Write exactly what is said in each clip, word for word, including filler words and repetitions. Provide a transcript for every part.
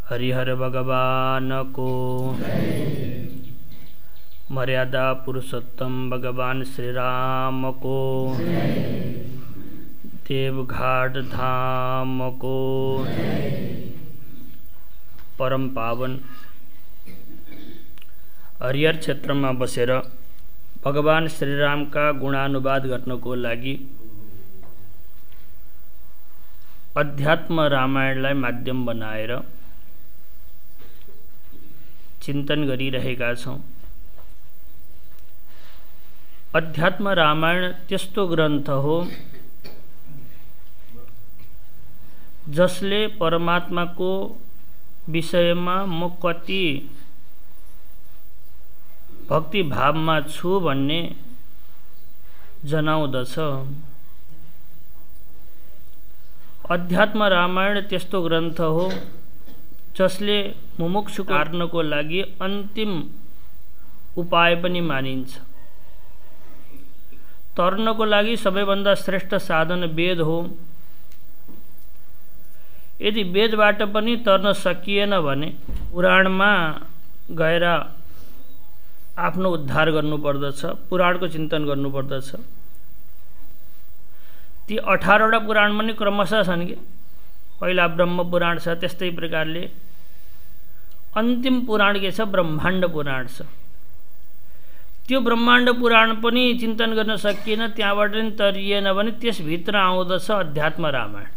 हरिहर भगवान को मर्यादा पुरुषोत्तम भगवान श्री राम को देवघाट धाम को परम पावन हरिहर क्षेत्र में बसेर भगवान श्री राम का गुणानुवाद गर्नको लागि अध्यात्म रामायणलाई माध्यम बनाएर चिंतन गरिरहेका छौं। अध्यात्म रामायण त्यस्तो ग्रन्थ हो जसले परमात्माको विषयमा म कति भक्ति भावमा छु भन्ने जनाउँदछ। अध्यात्म रामायण त्यस्तो ग्रन्थ हो जसले मुमुक्षु कार्नको लागि अन्तिम उपाय पनि मानिन्छ। तर्नको लागि सबैभन्दा श्रेष्ठ साधन वेद हो। यदि वेदबाट पनि तर्न सकिएन भने पुराणमा गएर आफ्नो उद्धार गर्नुपर्दछ, पुराणको चिन्तन गर्नुपर्दछ। ती अठारवटा पुराण पनि क्रमशः छन् कि पहिला ब्रह्म पुराण छ, त्यस्तै प्रकारले अन्तिम पुराण के छ ब्रह्माण्ड पुराण छ। त्यो ब्रह्माण्ड पुराण पनि चिन्तन गर्न सकिएन, त्यहाँबाट पनि तरिएन भने त्यसभित्र आउँदछ अध्यात्म रामायण।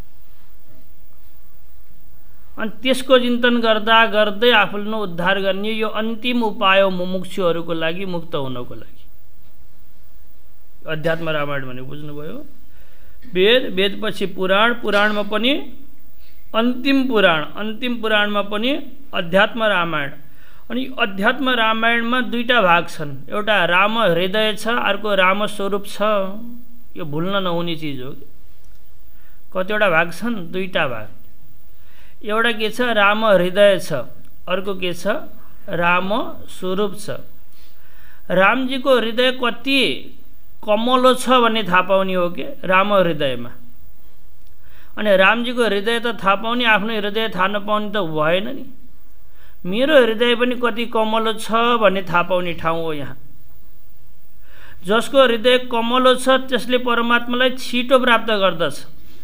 अनि त्यसको चिन्तन गर्दा गर्दै आफ्नो उद्धार गर्ने यो अन्तिम उपाय हो मुमुक्षुहरूको लागि, मुक्त हुनको लागि। अध्यात्म रामायण भने बुझ्नुभयो? वेद, वेदपछि पुराण, पुराणमा पनि अन्तिम पुराण, अन्तिम पुराणमा पनि अध्यात्म रामायण। अनि अध्यात्म रामायणमा दुईटा भाग छन्, एउटा राम हृदय छ, अर्को राम स्वरूप छ। यो भुल्न नहुने चीज हो। कतिवटा भाग छन्? दुईटा भाग। एउटा के छ राम हृदय छ, अर्को के छ राम स्वरूप छ। रामजीको हृदय कति कमलो छ भन्ने थाहा पाउने हो कि राम हृदयमा। अनि रामजीको हृदय त थाहा पाउने, आफ्नो हृदय थाहा नपाउने त भएन नि। मेरो हृदय पनि कति कमलो छ भन्ने थाहा पाउने ठाउँ हो यहाँ। जसको हृदय कमलो छ त्यसले परमात्मालाई छिटो प्राप्त गर्दछ।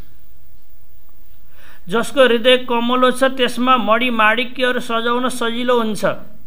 जसको हृदय कमलो छ त्यसमा मणि माणिक्यहरू सजाउन सजिलो हुन्छ।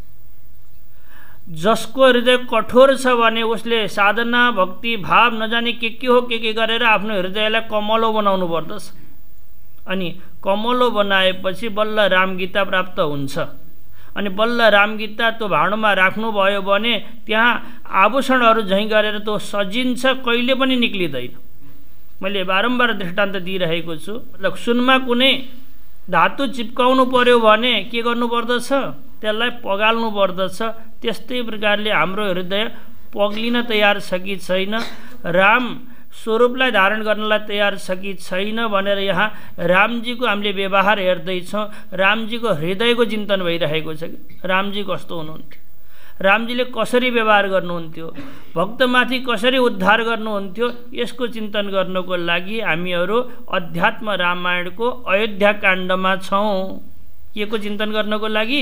जसको हृदय कठोर छ भने उसले साधना भक्ति भाव नजाने के के हो के के गरेर आफ्नो हृदयलाई कमलो बनाउनु पर्दछ। अनि कमलो बनाएपछि बल्ल रामगीता प्राप्त हुन्छ। अनि बल्ल रामगीता त्यो भाँडोमा राख्नुभयो भने त्यहाँ आभूषणहरू झैँ गरेर त्यो सजिन्छ, कहिले पनि निक्लिँदैन। मैले बारम्बार दृष्टान्त दिइरहेको छु। मतलब सुनमा कुनै धातु चिप्काउनु पर्यो भने के गर्नुपर्दछ? त्यसलाई पगाल्नु पर्दछ। त्यस्तै प्रकारले हाम्रो हृदय पग्लिन तयार छ कि छैन, राम स्वरूपलाई धारण गर्नलाई तयार छ कि छैन भनेर यहाँ रामजीको हामीले व्यवहार हेर्दैछौँ। रामजीको हृदयको चिन्तन भइरहेको छ कि रामजी कस्तो हुनुहुन्थ्यो, रामजीले कसरी व्यवहार गर्नुहुन्थ्यो, भक्तमाथि कसरी उद्धार गर्नुहुन्थ्यो, यसको चिन्तन गर्नको लागि हामीहरू अध्यात्म रामायणको अयोध्या काण्डमा छौँ। के को चिन्तन गर्नको लागि?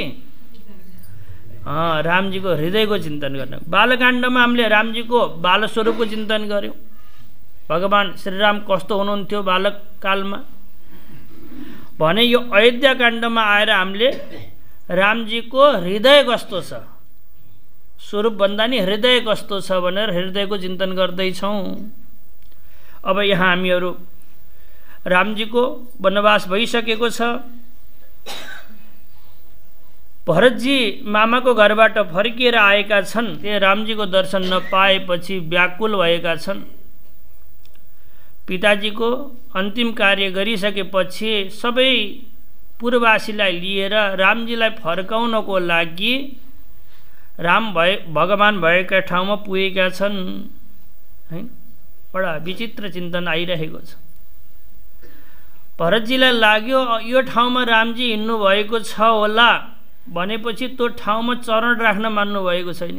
रामजीको हृदयको चिन्तन गर्न। बालकाण्डमा हामीले रामजीको बालस्वरूपको चिन्तन गऱ्यौँ। भगवान श्रीराम कस्तो हुनुहुन्थ्यो बालक कालमा भने यो अयोध्या काण्डमा आएर हामीले रामजीको हृदय कस्तो छ, स्वरूप भन्दा नि हृदय कस्तो छ भनेर हृदयको चिन्तन गर्दैछौँ। अब यहाँ हामीहरू रामजीको वनवास भइसकेको छ। भरतजी मामाको घरबाट फर्किएर आएका छन्। त्यो रामजीको दर्शन नपाएपछि व्याकुल भएका छन्। पिताजीको अन्तिम कार्य गरिसकेपछि सबै पूर्ववासीलाई लिएर रामजीलाई फर्काउनको लागि राम भए भगवान भएका ठाउँमा पुगेका छन्। हैन, बडा विचित्र चिन्तन आइरहेको छ। भरतजीलाई लाग्यो यो ठाउँमा रामजी हिँड्नु भएको छ होला भनेपछि त्यो ठाउँमा चरण राख्न मान्नु भएको छैन।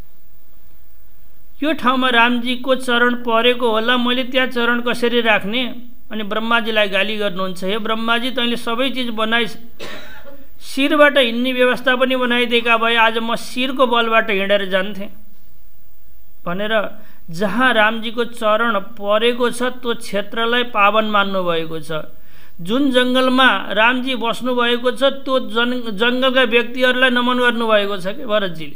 यो ठाउँमा रामजीको चरण परेको होला, मैले त्यहाँ चरण कसरी राख्ने? अनि ब्रह्माजीलाई गाली गर्नुहुन्छ, हे ब्रह्माजी तैँले सबै चिज बनाइस्, शिरबाट हिँड्ने व्यवस्था पनि बनाइदिएका भए आज म शिरको बलबाट हिँडेर जान्थेँ भनेर जहाँ रामजीको चरण परेको छ त्यो क्षेत्रलाई पावन मान्नुभएको छ। जुन जङ्गलमा रामजी बस्नुभएको छ त्यो जन जङ्गलका व्यक्तिहरूलाई नमन गर्नुभएको छ कि भरतजीले।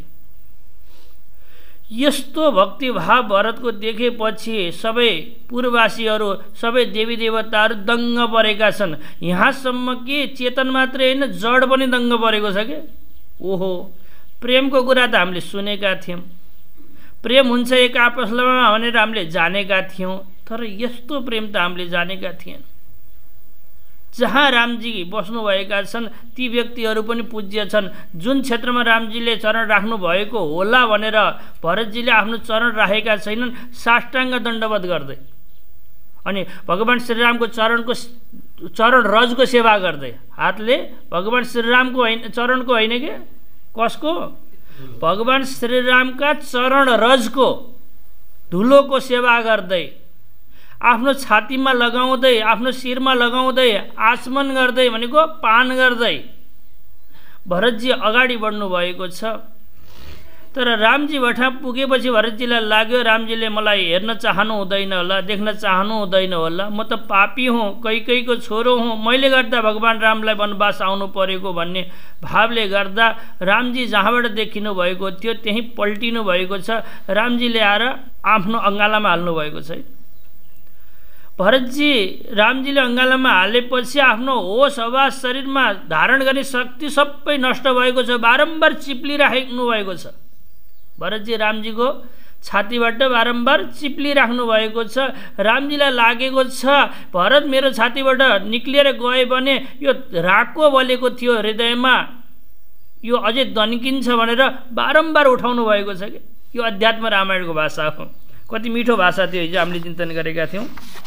यस्तो भक्तिभाव भरतको देखेपछि सबै पूर्ववासीहरू सबै देवी देवताहरू दङ्ग परेका छन्। यहाँसम्म कि चेतन मात्रै होइन जड पनि दङ्ग परेको छ कि ओहो प्रेमको कुरा त हामीले सुनेका थियौँ, प्रेम हुन्छ एक आपसमा भनेर हामीले जानेका थियौँ, तर यस्तो प्रेम त हामीले जानेका थिएन। जहाँ रामजी बस्नुभएका छन् ती व्यक्तिहरू पनि पूज्य छन्। जुन क्षेत्रमा रामजीले चरण राख्नु भएको होला भनेर भरतजीले आफ्नो चरण राखेका छैनन्, साष्टाङ्ग दण्डवत गर्दै अनि भगवान् श्रीरामको चरणको चरण रजको सेवा गर्दै हातले भगवान् श्रीरामको होइन चरणको होइन के कसको भगवान् श्रीरामका चरण रजको धुलोको सेवा गर्दै आफ्नो छातीमा लगाउँदै आफ्नो शिरमा लगाउँदै आचमन गर्दै भनेको पान गर्दै भरतजी अगाडि बढ्नु भएको छ। तर रामजी भठा पुगेपछि भरतजीलाई लाग्यो रामजीले मलाई हेर्न चाहनु हुँदैन होला, देख्न चाहनु हुँदैन होला, म त पापी हुँ, कैकेयीको छोरो हुँ, मैले गर्दा भगवान् रामलाई वनवास आउनु परेको भन्ने भावले गर्दा रामजी जहाँबाट देखिनु भएको थियो त्यहीँ पल्टिनु भएको छ। रामजीले आएर आफ्नो अङ्गालामा हाल्नु भएको छ। भरतजी रामजीले अङ्गालामा हालेपछि आफ्नो होस आवाज शरीरमा धारण गर्ने शक्ति सबै नष्ट भएको छ। बारम्बार चिप्लिराख्नु भएको छ। भरतजी रामजीको छातीबाट बारम्बार चिप्लिराख्नु भएको छ। रामजीलाई लागेको छ भरत मेरो छातीबाट निक्लिएर गए भने यो रागको बलेको थियो हृदयमा, यो अझै दन्किन्छ भनेर बारम्बार उठाउनु भएको छ कि यो अध्यात्म रामायणको भाषा हो। कति मिठो भाषा थियो हिजो हामीले चिन्तन गरेका थियौँ।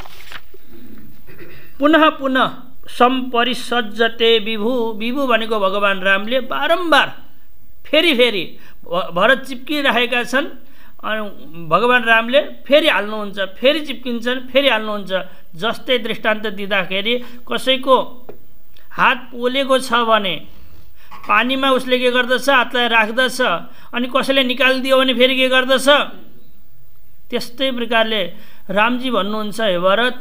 पुनः पुनः सम्परिसज्जते विभु, विभु भनेको भगवान् रामले बारम्बार फेरि फेरि भरत चिप्किरहेका छन् अनि भगवान् रामले फेरि हाल्नुहुन्छ, फेरि चिप्किन्छन्, फेरि हाल्नुहुन्छ। जस्तै दृष्टान्त दिँदाखेरि कसैको हात पोलेको छ भने पानीमा उसले के गर्दछ हातलाई राख्दछ अनि कसैले निकालिदियो भने फेरि के गर्दछ, त्यस्तै प्रकारले रामजी भन्नुहुन्छ हे भरत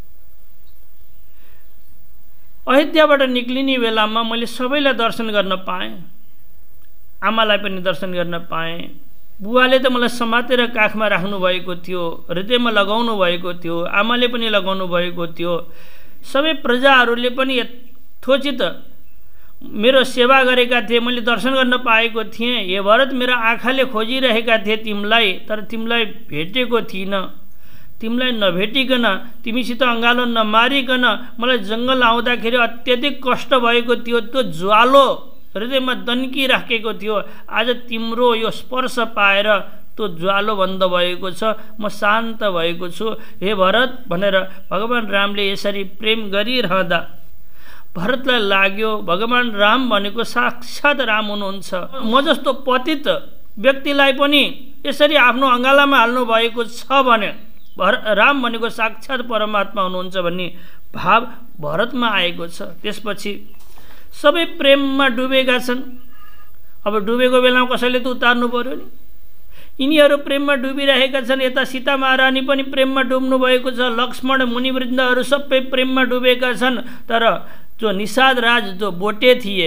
अयोध्याबाट निक्लिने बेलामा मैले सबैलाई दर्शन गर्न पाएँ, आमालाई पनि दर्शन गर्न पाएँ, बुवाले त मलाई समातेर काखमा राख्नु भएको थियो, हृदयमा लगाउनु भएको थियो, आमाले पनि लगाउनु भएको थियो, सबै प्रजाहरूले पनि यथोचित मेरो सेवा गरेका थिए, मैले दर्शन गर्न पाएको थिएँ। हे भरत मेरो आँखाले खोजिरहेका थिए तिमीलाई, तर तिमीलाई भेटेको थिइनँ। तिमीलाई नभेटिकन तिमीसित अँगालो नमारिकन मलाई जङ्गल आउँदाखेरि अत्यधिक कष्ट भएको थियो, त्यो ज्वालो हृदयमा दन्किराखेको थियो। आज तिम्रो यो स्पर्श पाएर त्यो ज्वालो बन्द भएको छ, म शान्त भएको छु हे भरत भनेर भगवान् रामले यसरी प्रेम गरिरहँदा भरतलाई लाग्यो भगवान् राम भनेको साक्षात् राम हुनुहुन्छ। म जस्तो पतित व्यक्तिलाई पनि यसरी आफ्नो अँगालामा हाल्नु भएको छ भने भर राम भनेको साक्षात् परमात्मा हुनुहुन्छ भन्ने भाव भरतमा आएको छ। त्यसपछि सबै प्रेममा डुबेका छन्। अब डुबेको बेलामा कसैले त उतार्नु पर्यो नि। यिनीहरू प्रेममा डुबिरहेका छन्। यता सीता महारानी पनि प्रेममा डुब्नु भएको छ, लक्ष्मण मुनिवृन्दहरू सबै प्रेममा डुबेका छन्। तर जो निषाद राज जो बोटे थिए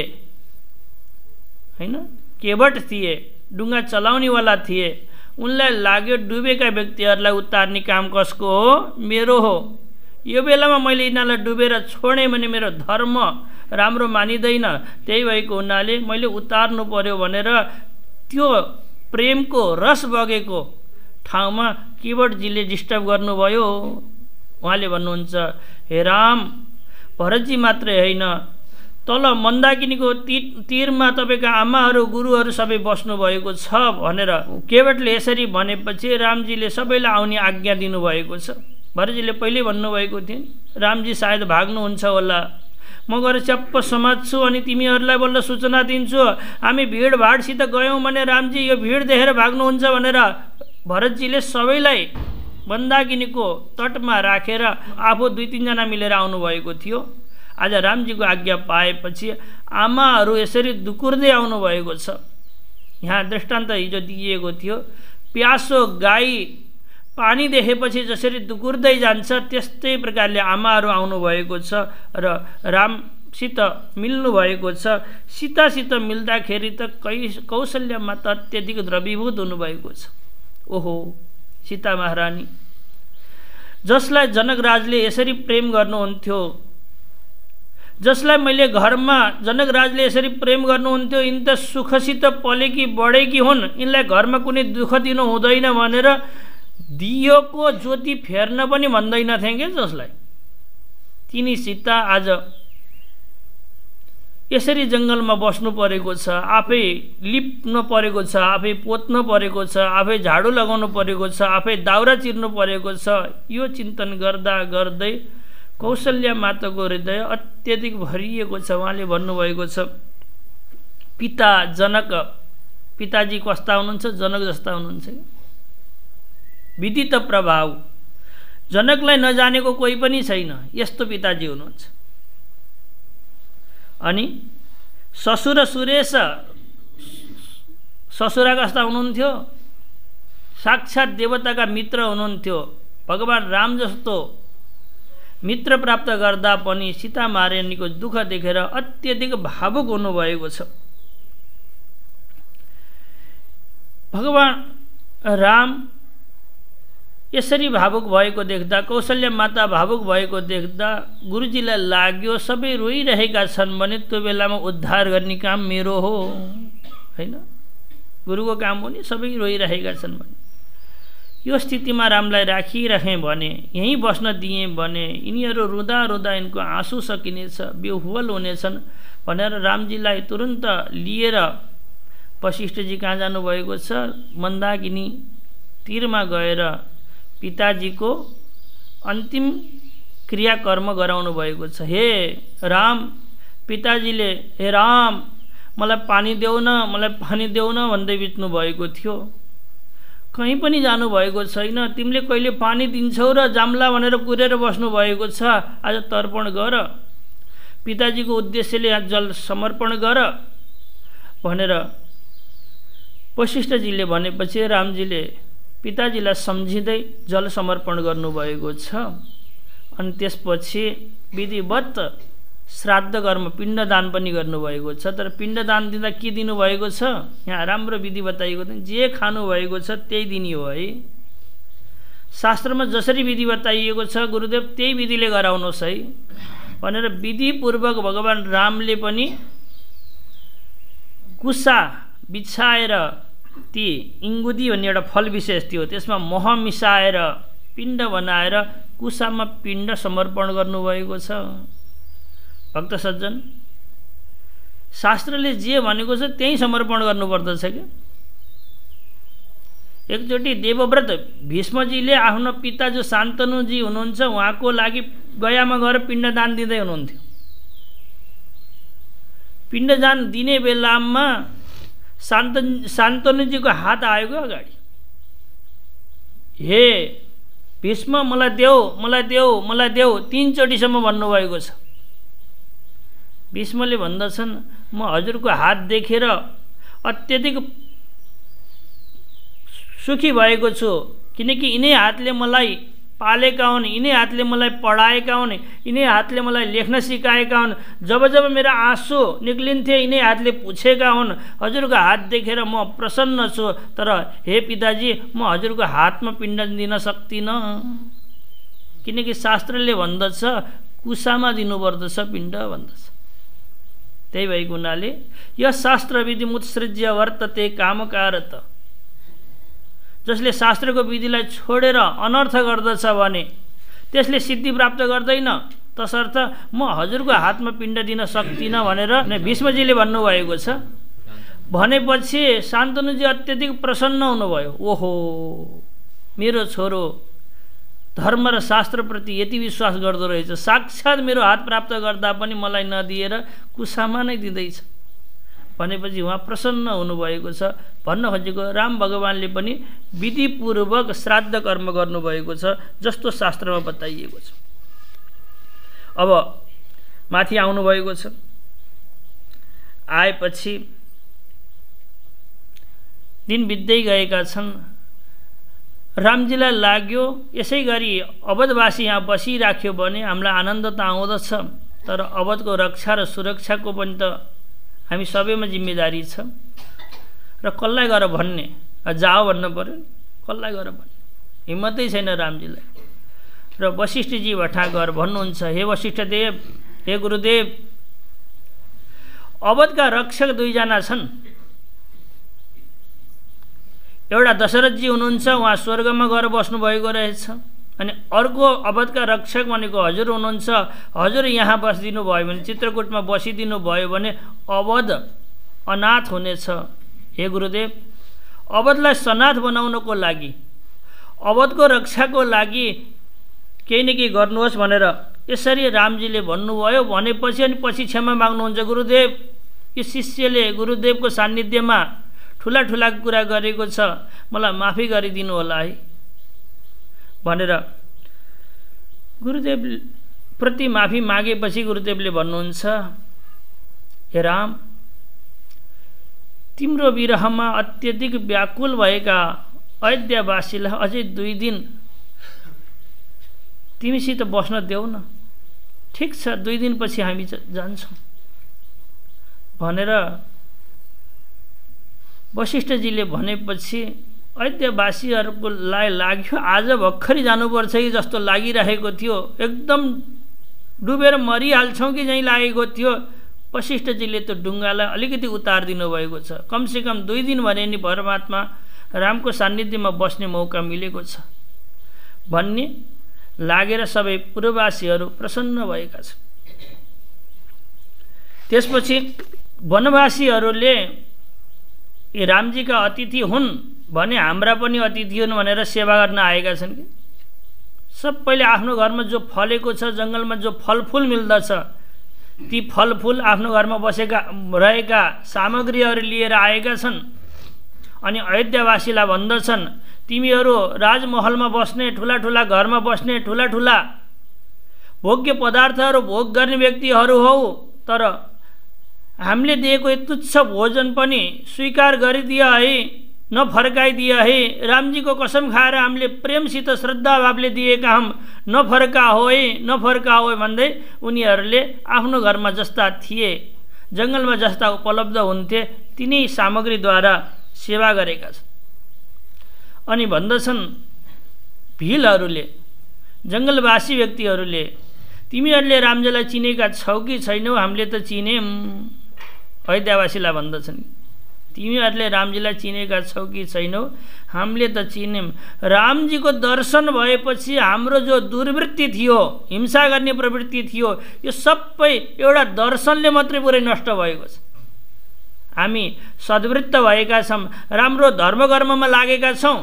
हैन, केवट थिए, डुङ्गा चलाउनेवाला थिए, उनलाई लाग्यो डुबेका व्यक्तिहरूलाई उतार्ने काम कसको हो? मेरो हो। यो बेलामा मैले यिनीहरूलाई डुबेर छोडेँ भने मेरो धर्म राम्रो मानिँदैन, त्यही भएको हुनाले मैले उतार्नु पर्यो भनेर त्यो प्रेमको रस बगेको ठाउँमा केवटजीले डिस्टर्ब गर्नुभयो। उहाँले भन्नुहुन्छ हे राम भरतजी मात्रै होइन, तल मन्दाकिनीको ती तीरमा तपाईँका आमाहरू गुरुहरू सबै बस्नुभएको छ भनेर केवटले यसरी भनेपछि रामजीले सबैलाई आउने आज्ञा दिनुभएको छ। भरतजीले पहिल्यै भन्नुभएको थियो रामजी सायद भाग्नुहुन्छ होला, म गएर च्याप्प समात्छु अनि तिमीहरूलाई बल्ल सूचना दिन्छु। हामी भिडभाडसित गयौँ भने रामजी यो भिड देखेर भाग्नुहुन्छ भनेर भरतजीले सबैलाई मन्दाकिनीको तटमा राखेर आफू दुई तिनजना मिलेर आउनुभएको थियो। आज रामजीको आज्ञा पाएपछि आमाहरू यसरी दुकुर्दै आउनुभएको छ। यहाँ दृष्टान्त हिजो दिइएको थियो, प्यासो गाई पानी देखेपछि जसरी दुकुर्दै जान्छ त्यस्तै प्रकारले आमाहरू आउनुभएको छ र रामसित मिल्नुभएको छ। सीतासित मिल्दाखेरि त कै कौशल्य माता अत्यधिक द्रवीभूत हुनुभएको छ। ओहो सीता महारानी जसलाई जनकराजले यसरी प्रेम गर्नुहुन्थ्यो, जसलाई मैले घरमा जनकराजले यसरी प्रेम गर्नुहुन्थ्यो, यिनी त सुखसित पलेकी बढेकी हुन्, यिनलाई घरमा कुनै दुःख दिनु हुँदैन भनेर दियोको ज्योति फेर्न पनि भन्दैनथे के जसलाई। तिनी सीता आज यसरी जङ्गलमा बस्नु परेको छ, आफै लिप्नु परेको छ, आफै पोत्नु परेको छ, आफै झाडु लगाउनु परेको छ, आफै दाउरा चिर्नु परेको छ। यो चिन्तन गर्दा गर्दै कौशल्या माताको हृदय अत्यधिक भरिएको छ। उहाँले भन्नुभएको छ, पिता जनक, पिताजी कस्ता हुनुहुन्छ? जनक जस्ता हुनुहुन्छ। विदित प्रभाव, जनकलाई नजानेको कोही पनि छैन, यस्तो पिताजी हुनुहुन्छ। अनि ससुर सुरेश, ससुरा कस्ता हुनुहुन्थ्यो? साक्षात देवताका मित्र हुनुहुन्थ्यो। भगवान राम जस्तो मित्र प्राप्त गर्दा पनि सीता महारानीको दुःख देखेर अत्यधिक भावुक हुनुभएको छ। भगवान राम यसरी भावुक भएको देख्दा, कौशल्या माता भावुक भएको देख्दा गुरुजीलाई लाग्यो सबै रोइरहेका छन् भने त्यो बेलामा उद्धार गर्ने काम मेरो हो, हैन? गुरुको काम हो नि, सबै रोइरहेका छन् भने यो स्थितिमा रामलाई राखिरहेँ भने, यहीँ बस्न दिएँ भने यिनीहरू रुँदा रुँदा यिनको आँसु सकिनेछ, बेहुवल हुनेछन् भनेर रामजीलाई तुरुन्त लिएर वशिष्ठजी कहाँ जानुभएको छ? मन्दाकिनी तीरमा गएर पिताजीको अन्तिम क्रियाकर्म गराउनु भएको छ। हे राम, पिताजीले हे राम मलाई पानी देऊ न, मलाई पानी देऊ न भन्दै बित्नु भएको थियो। कहीँ पनि जानुभएको छैन। तिमीले कहिले पानी दिन्छौ र जाम्ला भनेर कुरेर बस्नु भएको छ। आज तर्पण गर, पिताजीको उद्देश्यले आज जल समर्पण गर भनेर वशिष्ठजीले भनेपछि रामजीले पिताजीलाई सम्झिँदै जल समर्पण गर्नुभएको छ। अनि त्यसपछि विधिवत श्राद्ध कर्म पिण्डदान पनि गर्नुभएको छ। तर पिण्डदान दिँदा के दिनुभएको छ? यहाँ राम्रो विधि बताइएको छ, जे खानुभएको छ त्यही दिने हो है। शास्त्रमा जसरी विधि बताइएको छ गुरुदेव त्यही विधिले गराउनुहोस् है भनेर विधिपूर्वक भगवान रामले पनि कुसा बिछाएर, ती इङ्गुदी भन्ने एउटा फल विशेष थियो, त्यसमा मह मिसाएर पिण्ड बनाएर कुसामा पिण्ड समर्पण गर्नुभएको छ। भक्त सज्जन, शास्त्रले जे भनेको छ त्यही समर्पण गर्नुपर्दछ क्या। एकचोटि देवव्रत भीष्मजीले आफ्नो पिता जो शान्तनुजी हुनुहुन्छ उहाँको लागि गयामा गएर पिण्डदान दिँदै हुनुहुन्थ्यो। पिण्डदान दिने बेलामा शान्त शान्तनुजीको हात आएको अगाडि, हे भीष्म मलाई देऊ, मलाई देऊ, मलाई देऊ तीनचोटिसम्म भन्नुभएको छ। भीष्मले भन्दछन् म हजुरको हात देखेर अत्यधिक सुखी भएको छु, किनकि यिनै हातले मलाई पालेका हुन्, यिनै हातले मलाई पढाएका हुन्, यिनै हातले मलाई लेख्न सिकाएका हुन्। जब जब मेरा आँसु निक्लिन्थे यिनै हातले पुछेका हुन्। हजुरको हात देखेर म प्रसन्न छु, तर हे पिताजी म हजुरको हातमा पिण्ड दिन सक्दिनँ, किनकि शास्त्रले भन्दछ कुसामा दिनुपर्दछ पिण्ड भन्दछ। त्यही भएको हुनाले यो शास्त्र विधि मुत्सृज्य वर्तते कामकारत, जसले शास्त्रको विधिलाई छोडेर अनर्थ गर्दछ भने त्यसले सिद्धि प्राप्त गर्दैन, तसर्थ म हजुरको हातमा पिण्ड दिन सक्दिनँ भनेर भीष्मजीले भन्नुभएको छ। भनेपछि शान्तनुजी अत्यधिक प्रसन्न हुनुभयो। ओहो, मेरो छोरो धर्म र शास्त्रप्रति यति विश्वास गर्दो रहेछ, साक्षात् मेरो हात प्राप्त गर्दा पनि मलाई नदिएर कुसामा नै दिँदैछ भनेपछि उहाँ प्रसन्न हुनुभएको छ। भन्न खोजेको राम भगवानले पनि विधिपूर्वक श्राद्ध कर्म गर्नुभएको छ जस्तो शास्त्रमा बताइएको छ। अब माथि आउनुभएको छ। आएपछि दिन बित्दै गएका छन्। रामजीलाई लाग्यो यसै गरी अवधवासी यहाँ बसिराख्यो भने हामीलाई आनन्द त आउँदछ, तर अवधको रक्षा र सुरक्षाको पनि त हामी सबैमा जिम्मेदारी छ र कसलाई गएर भन्ने, जाओ भन्नु पर्यो नि, कसलाई गएर भन्ने हिम्मतै छैन रामजीलाई। र वशिष्ठजी भठा गएर भन्नुहुन्छ, हे वशिष्ठदेव, हे गुरुदेव, अवधका रक्षक दुईजना छन्। एउटा दशरथजी हुनुहुन्छ, उहाँ स्वर्गमा गएर बस्नुभएको रहेछ, अनि अर्को अवधका रक्षक भनेको हजुर हुनुहुन्छ। हजुर यहाँ बसिदिनु भयो भने, चित्रकूटमा बसिदिनु भयो भने अवध अनाथ हुनेछ। हे गुरुदेव, अवधलाई सनाथ बनाउनको लागि, अवधको रक्षाको लागि केही न केही गर्नुहोस् भनेर यसरी रामजीले भन्नुभयो। भनेपछि अनि पछि क्षमा माग्नुहुन्छ, गुरुदेव यो शिष्यले गुरुदेवको सान्निध्यमा ठुला ठुला कुरा गरेको छ, मलाई माफी गरिदिनु होला है भनेर गुरुदेव प्रति माफी मागेपछि गुरुदेवले भन्नुहुन्छ, हे राम, तिम्रो विरहमा अत्यधिक व्याकुल भएका अयोध्यावासीलाई अझै दुई दिन तिमीसित बस्न देऊ न। ठिक छ, दुई दिनपछि हामी जान्छौँ भनेर वशिष्ठजीले भनेपछि अयोध्यावासीहरूलाई लाग्यो आज भर्खरै जानुपर्छ कि जस्तो लागिरहेको थियो, एकदम डुबेर मरिहाल्छौँ कि झैँ लागेको थियो। वशिष्ठजीले त्यो ढुङ्गालाई अलिकति उतारिदिनु भएको छ। कमसेकम दुई दिन भने नि परमात्मा रामको सान्निध्यमा बस्ने मौका मिलेको छ भन्ने लागेर सबै पुरवासीहरू प्रसन्न भएका छन्। त्यसपछि वनवासीहरूले यी रामजीका अतिथि हुन् भने हाम्रा पनि अतिथि हुन् भनेर सेवा गर्न आएका छन् कि सबैले आफ्नो घरमा जो फलेको छ, जङ्गलमा जो फलफुल मिल्दछ, ती फलफुल आफ्नो घरमा बसेका रहेका सामग्रीहरू लिएर आएका छन्। अनि अयोध्यावासीलाई भन्दछन्, तिमीहरू राजमहलमा बस्ने, ठुला ठुला घरमा बस्ने, ठुला ठुला भोग्य पदार्थहरू भोग गर्ने व्यक्तिहरू हौ, तर हामीले दिएको तुच्छ भोजन पनि स्वीकार गरिदिए है, नफर्काइदिए है। रामजीको कसम खाएर हामीले प्रेमसित श्रद्धा भावले दिएका हम, नफर्का हो है, नफर्का हो भन्दै उनीहरूले आफ्नो घरमा जस्ता थिए, जङ्गलमा जस्ता उपलब्ध हुन्थे, तिनै सामग्रीद्वारा सेवा गरेका छन्। अनि भन्दछन् भिलहरूले, जङ्गलवासी व्यक्तिहरूले, तिमीहरूले रामजीलाई चिनेका छौ कि छैनौ? हामीले त चिन्यौँ। अयोध्यावासीलाई भन्दछन्, तिमीहरूले रामजीलाई चिनेका छौ कि छैनौ? हामीले त चिन्यौँ। रामजीको दर्शन भएपछि हाम्रो जो दुर्वृत्ति थियो, हिंसा गर्ने प्रवृत्ति थियो, यो सबै एउटा दर्शनले मात्रै पुरै नष्ट भएको छ। हामी सद्वृत्त भएका छौँ, राम्रो धर्मकर्ममा लागेका छौँ,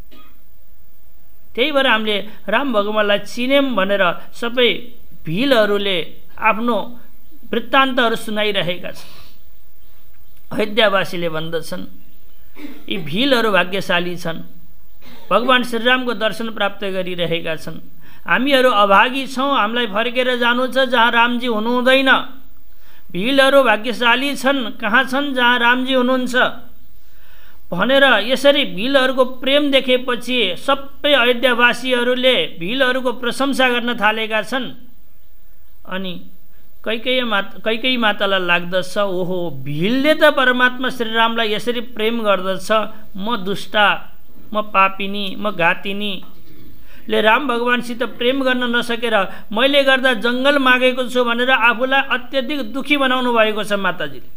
त्यही भएर हामीले राम भगवानलाई चिन्यौँ भनेर सबै भिलहरूले आफ्नो वृत्तान्तहरू सुनाइरहेका छन्। अयोध्यावासीले भन्दछन् यी भिलहरू भाग्यशाली छन्, भगवान श्रीरामको दर्शन प्राप्त गरिरहेका छन्। हामीहरू अभागी छौँ, हामीलाई फर्केर जानु छ जहाँ रामजी हुनुहुँदैन। भिलहरू भाग्यशाली छन्, कहाँ छन् जहाँ रामजी हुनुहुन्छ भनेर यसरी भिलहरूको प्रेम देखेपछि सबै अयोध्यावासीहरूले भिलहरूको प्रशंसा गर्न थालेका छन्। अनि कैकेयी माता कैकेयी मातालाई लाग्दछ, ओहो भिलले त परमात्मा श्रीरामलाई यसरी प्रेम गर्दछ, म दुष्टा, म पापिनी, म घातिनी ले राम भगवानसित प्रेम गर्न नसकेर मैले गर्दा जङ्गल मागेको छु भनेर आफूलाई अत्यधिक दुखी बनाउनु भएको छ। माताजीले,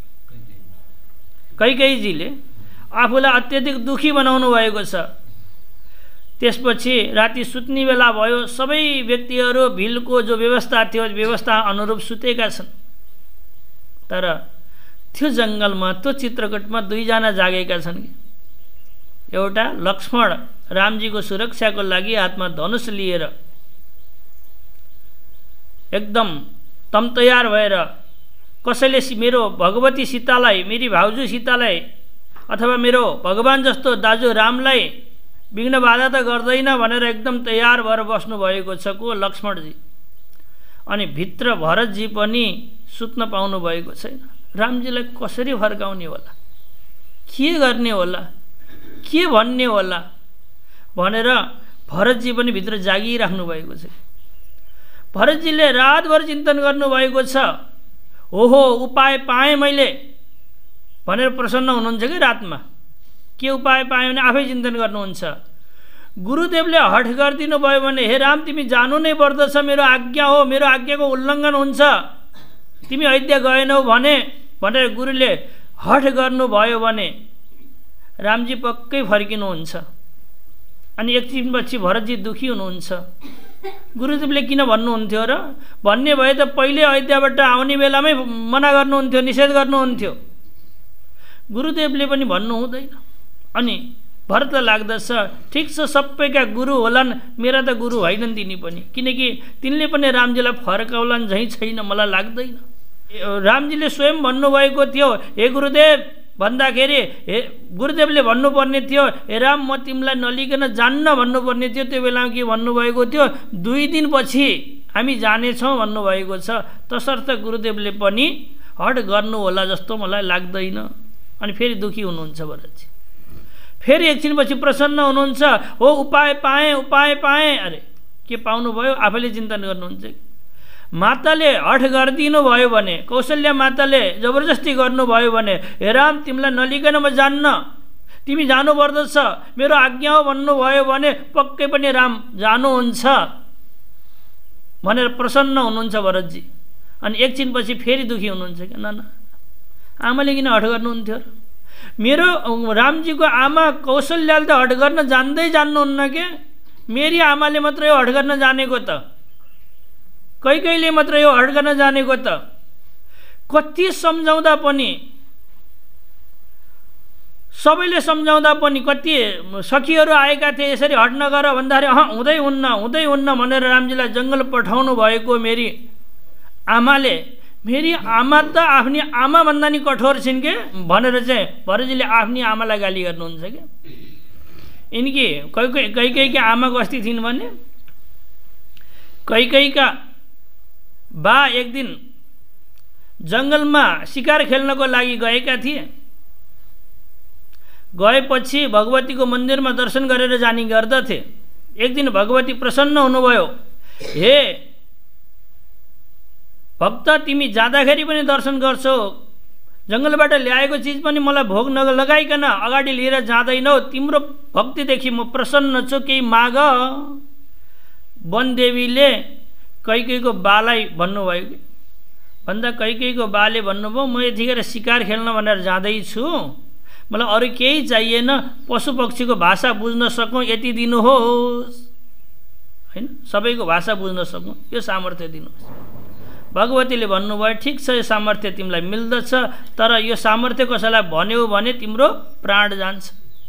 कैकेयीजीले आफूलाई अत्यधिक दुखी बनाउनु भएको छ। त्यसपछि राति सुत्ने बेला भयो, सबै व्यक्तिहरू भिलको जो व्यवस्था थियो व्यवस्था अनुरूप सुतेका छन्। तर त्यो जङ्गलमा, त्यो चित्रकूटमा दुईजना जागेका छन्। एउटा लक्ष्मण रामजीको सुरक्षाको लागि हातमा धनुष लिएर एकदम तम तयार भएर, कसैले मेरो भगवती सीतालाई, मेरी भाउजू सीतालाई अथवा मेरो भगवान जस्तो दाजु रामलाई विघ्न बाधा त गर्दैन भनेर एकदम तयार भएर बस्नु भएको छ को? लक्ष्मणजी। अनि भित्र भरतजी पनि सुत्न पाउनु भएको छैन। रामजीलाई कसरी फर्काउने होला, के गर्ने होला, के भन्ने होला भनेर भरतजी पनि भित्र जागिराख्नु भएको छ। भरतजीले रातभर चिन्तन गर्नुभएको छ। ओहो उपाय पाएँ मैले भनेर प्रसन्न हुनुहुन्छ कि रातमा के उपाय पाएँ भने आफै चिन्तन गर्नुहुन्छ। गुरुदेवले हठ गरिदिनु भयो भने हे राम तिमी जानु नै पर्दछ, मेरो आज्ञा हो, मेरो आज्ञाको उल्लङ्घन हुन्छ, तिमी अयोध्या गएनौ भने भनेर गुरुले हठ गर्नुभयो भने रामजी पक्कै फर्किनुहुन्छ। अनि एकछिनपछि भरतजी दुखी हुनुहुन्छ। गुरुदेवले किन भन्नुहुन्थ्यो र? भन्ने भए त पहिले अयोध्याबाट आउने बेलामै मना गर्नुहुन्थ्यो, निषेध गर्नुहुन्थ्यो। गुरुदेवले पनि भन्नु हुँदैन। अनि भरतलाई लाग्दछ ठिक छ सबैका गुरु होलान्, मेरा त गुरु होइनन् तिनी पनि, किनकि तिनले पनि रामजीलाई फर्काउलान् झैँ छैन मलाई लाग्दैन। रामजीले स्वयं भन्नुभएको थियो हे गुरुदेव भन्दाखेरि हे गुरुदेवले भन्नुपर्ने थियो हे राम म तिमीलाई नलिकन जान्न भन्नुपर्ने थियो। त्यो बेलामा के भन्नुभएको थियो? दुई दिनपछि हामी जानेछौँ भन्नुभएको छ। तसर्थ गुरुदेवले पनि हट गर्नु होला जस्तो मलाई लाग्दैन। अनि फेरि दुखी हुनुहुन्छ भरतजी। फेरि एकछिनपछि प्रसन्न हुनुहुन्छ। हो उपाय पाएँ उपाय पाएँ। अरे के पाउनुभयो? आफैले चिन्तन गर्नुहुन्छ। माताले हठ गरिदिनु भयो भने, कौशल्या माताले जबरजस्ती गर्नुभयो भने हे राम तिमीलाई नलिकन म जान्न, तिमी जानुपर्दछ, मेरो आज्ञा हो भन्नुभयो भने पक्कै पनि राम जानुहुन्छ भनेर प्रसन्न हुनुहुन्छ भरतजी। अनि एकछिनपछि फेरि दुखी हुनुहुन्छ कि न न आमाले किन हठ गर्नुहुन्थ्यो र? मेरो रामजीको आमा कौशल्याले त हठ गर्न जान्दै जान्नुहुन्न के? मेरी आमाले मात्र यो हठ गर्न जानेको त, कैकैले मात्र यो हठ गर्न जानेको त। कति सम्झाउँदा पनि, सबैले सम्झाउँदा पनि, कति सखीहरू आएका थिए यसरी हट नगर भन्दाखेरि अह हुँदै हुन्न हुँदै हुन्न भनेर रामजीलाई जङ्गल पठाउनु भएको मेरी आमाले, मेरी आमा त आफ्नी आमा भन्दा नि कठोर छिन् के भनेर चाहिँ भरतजीले आफ्नी आमालाई गाली गर्नुहुन्छ कि। यिनकी कैकै कैकैका आमा कस्ती थिइन् भने कैकैका बा एक दिन जङ्गलमा शिकार खेल्नको लागि गएका थिए। गएपछि भगवतीको मन्दिरमा दर्शन गरेर जाने गर्दथे। एक दिन भगवती प्रसन्न हुनुभयो। हे भक्त तिमी जाँदाखेरि पनि दर्शन गर्छौ, जङ्गलबाट ल्याएको चिज पनि मलाई भोग नलगाइकन अगाडि लिएर जाँदैनौ, तिम्रो भक्तिदेखि म प्रसन्न छु, केही माग। वनदेवीले कैकैको बालाई भन्नुभयो कि भन्दा कैकैको बाले भन्नुभयो म यतिखेर शिकार खेल्न भनेर जाँदैछु, मलाई अरू केही चाहिएन, पशु पक्षीको भाषा बुझ्न सकौँ यति दिनुहोस्, होइन सबैको भाषा बुझ्न सकौँ यो सामर्थ्य दिनुहोस्। भगवतीले भन्नुभयो ठिक छ यो सामर्थ्य तिमीलाई मिल्दछ, तर यो सामर्थ्य कसैलाई भन्यौ भने तिम्रो प्राण जान्छ।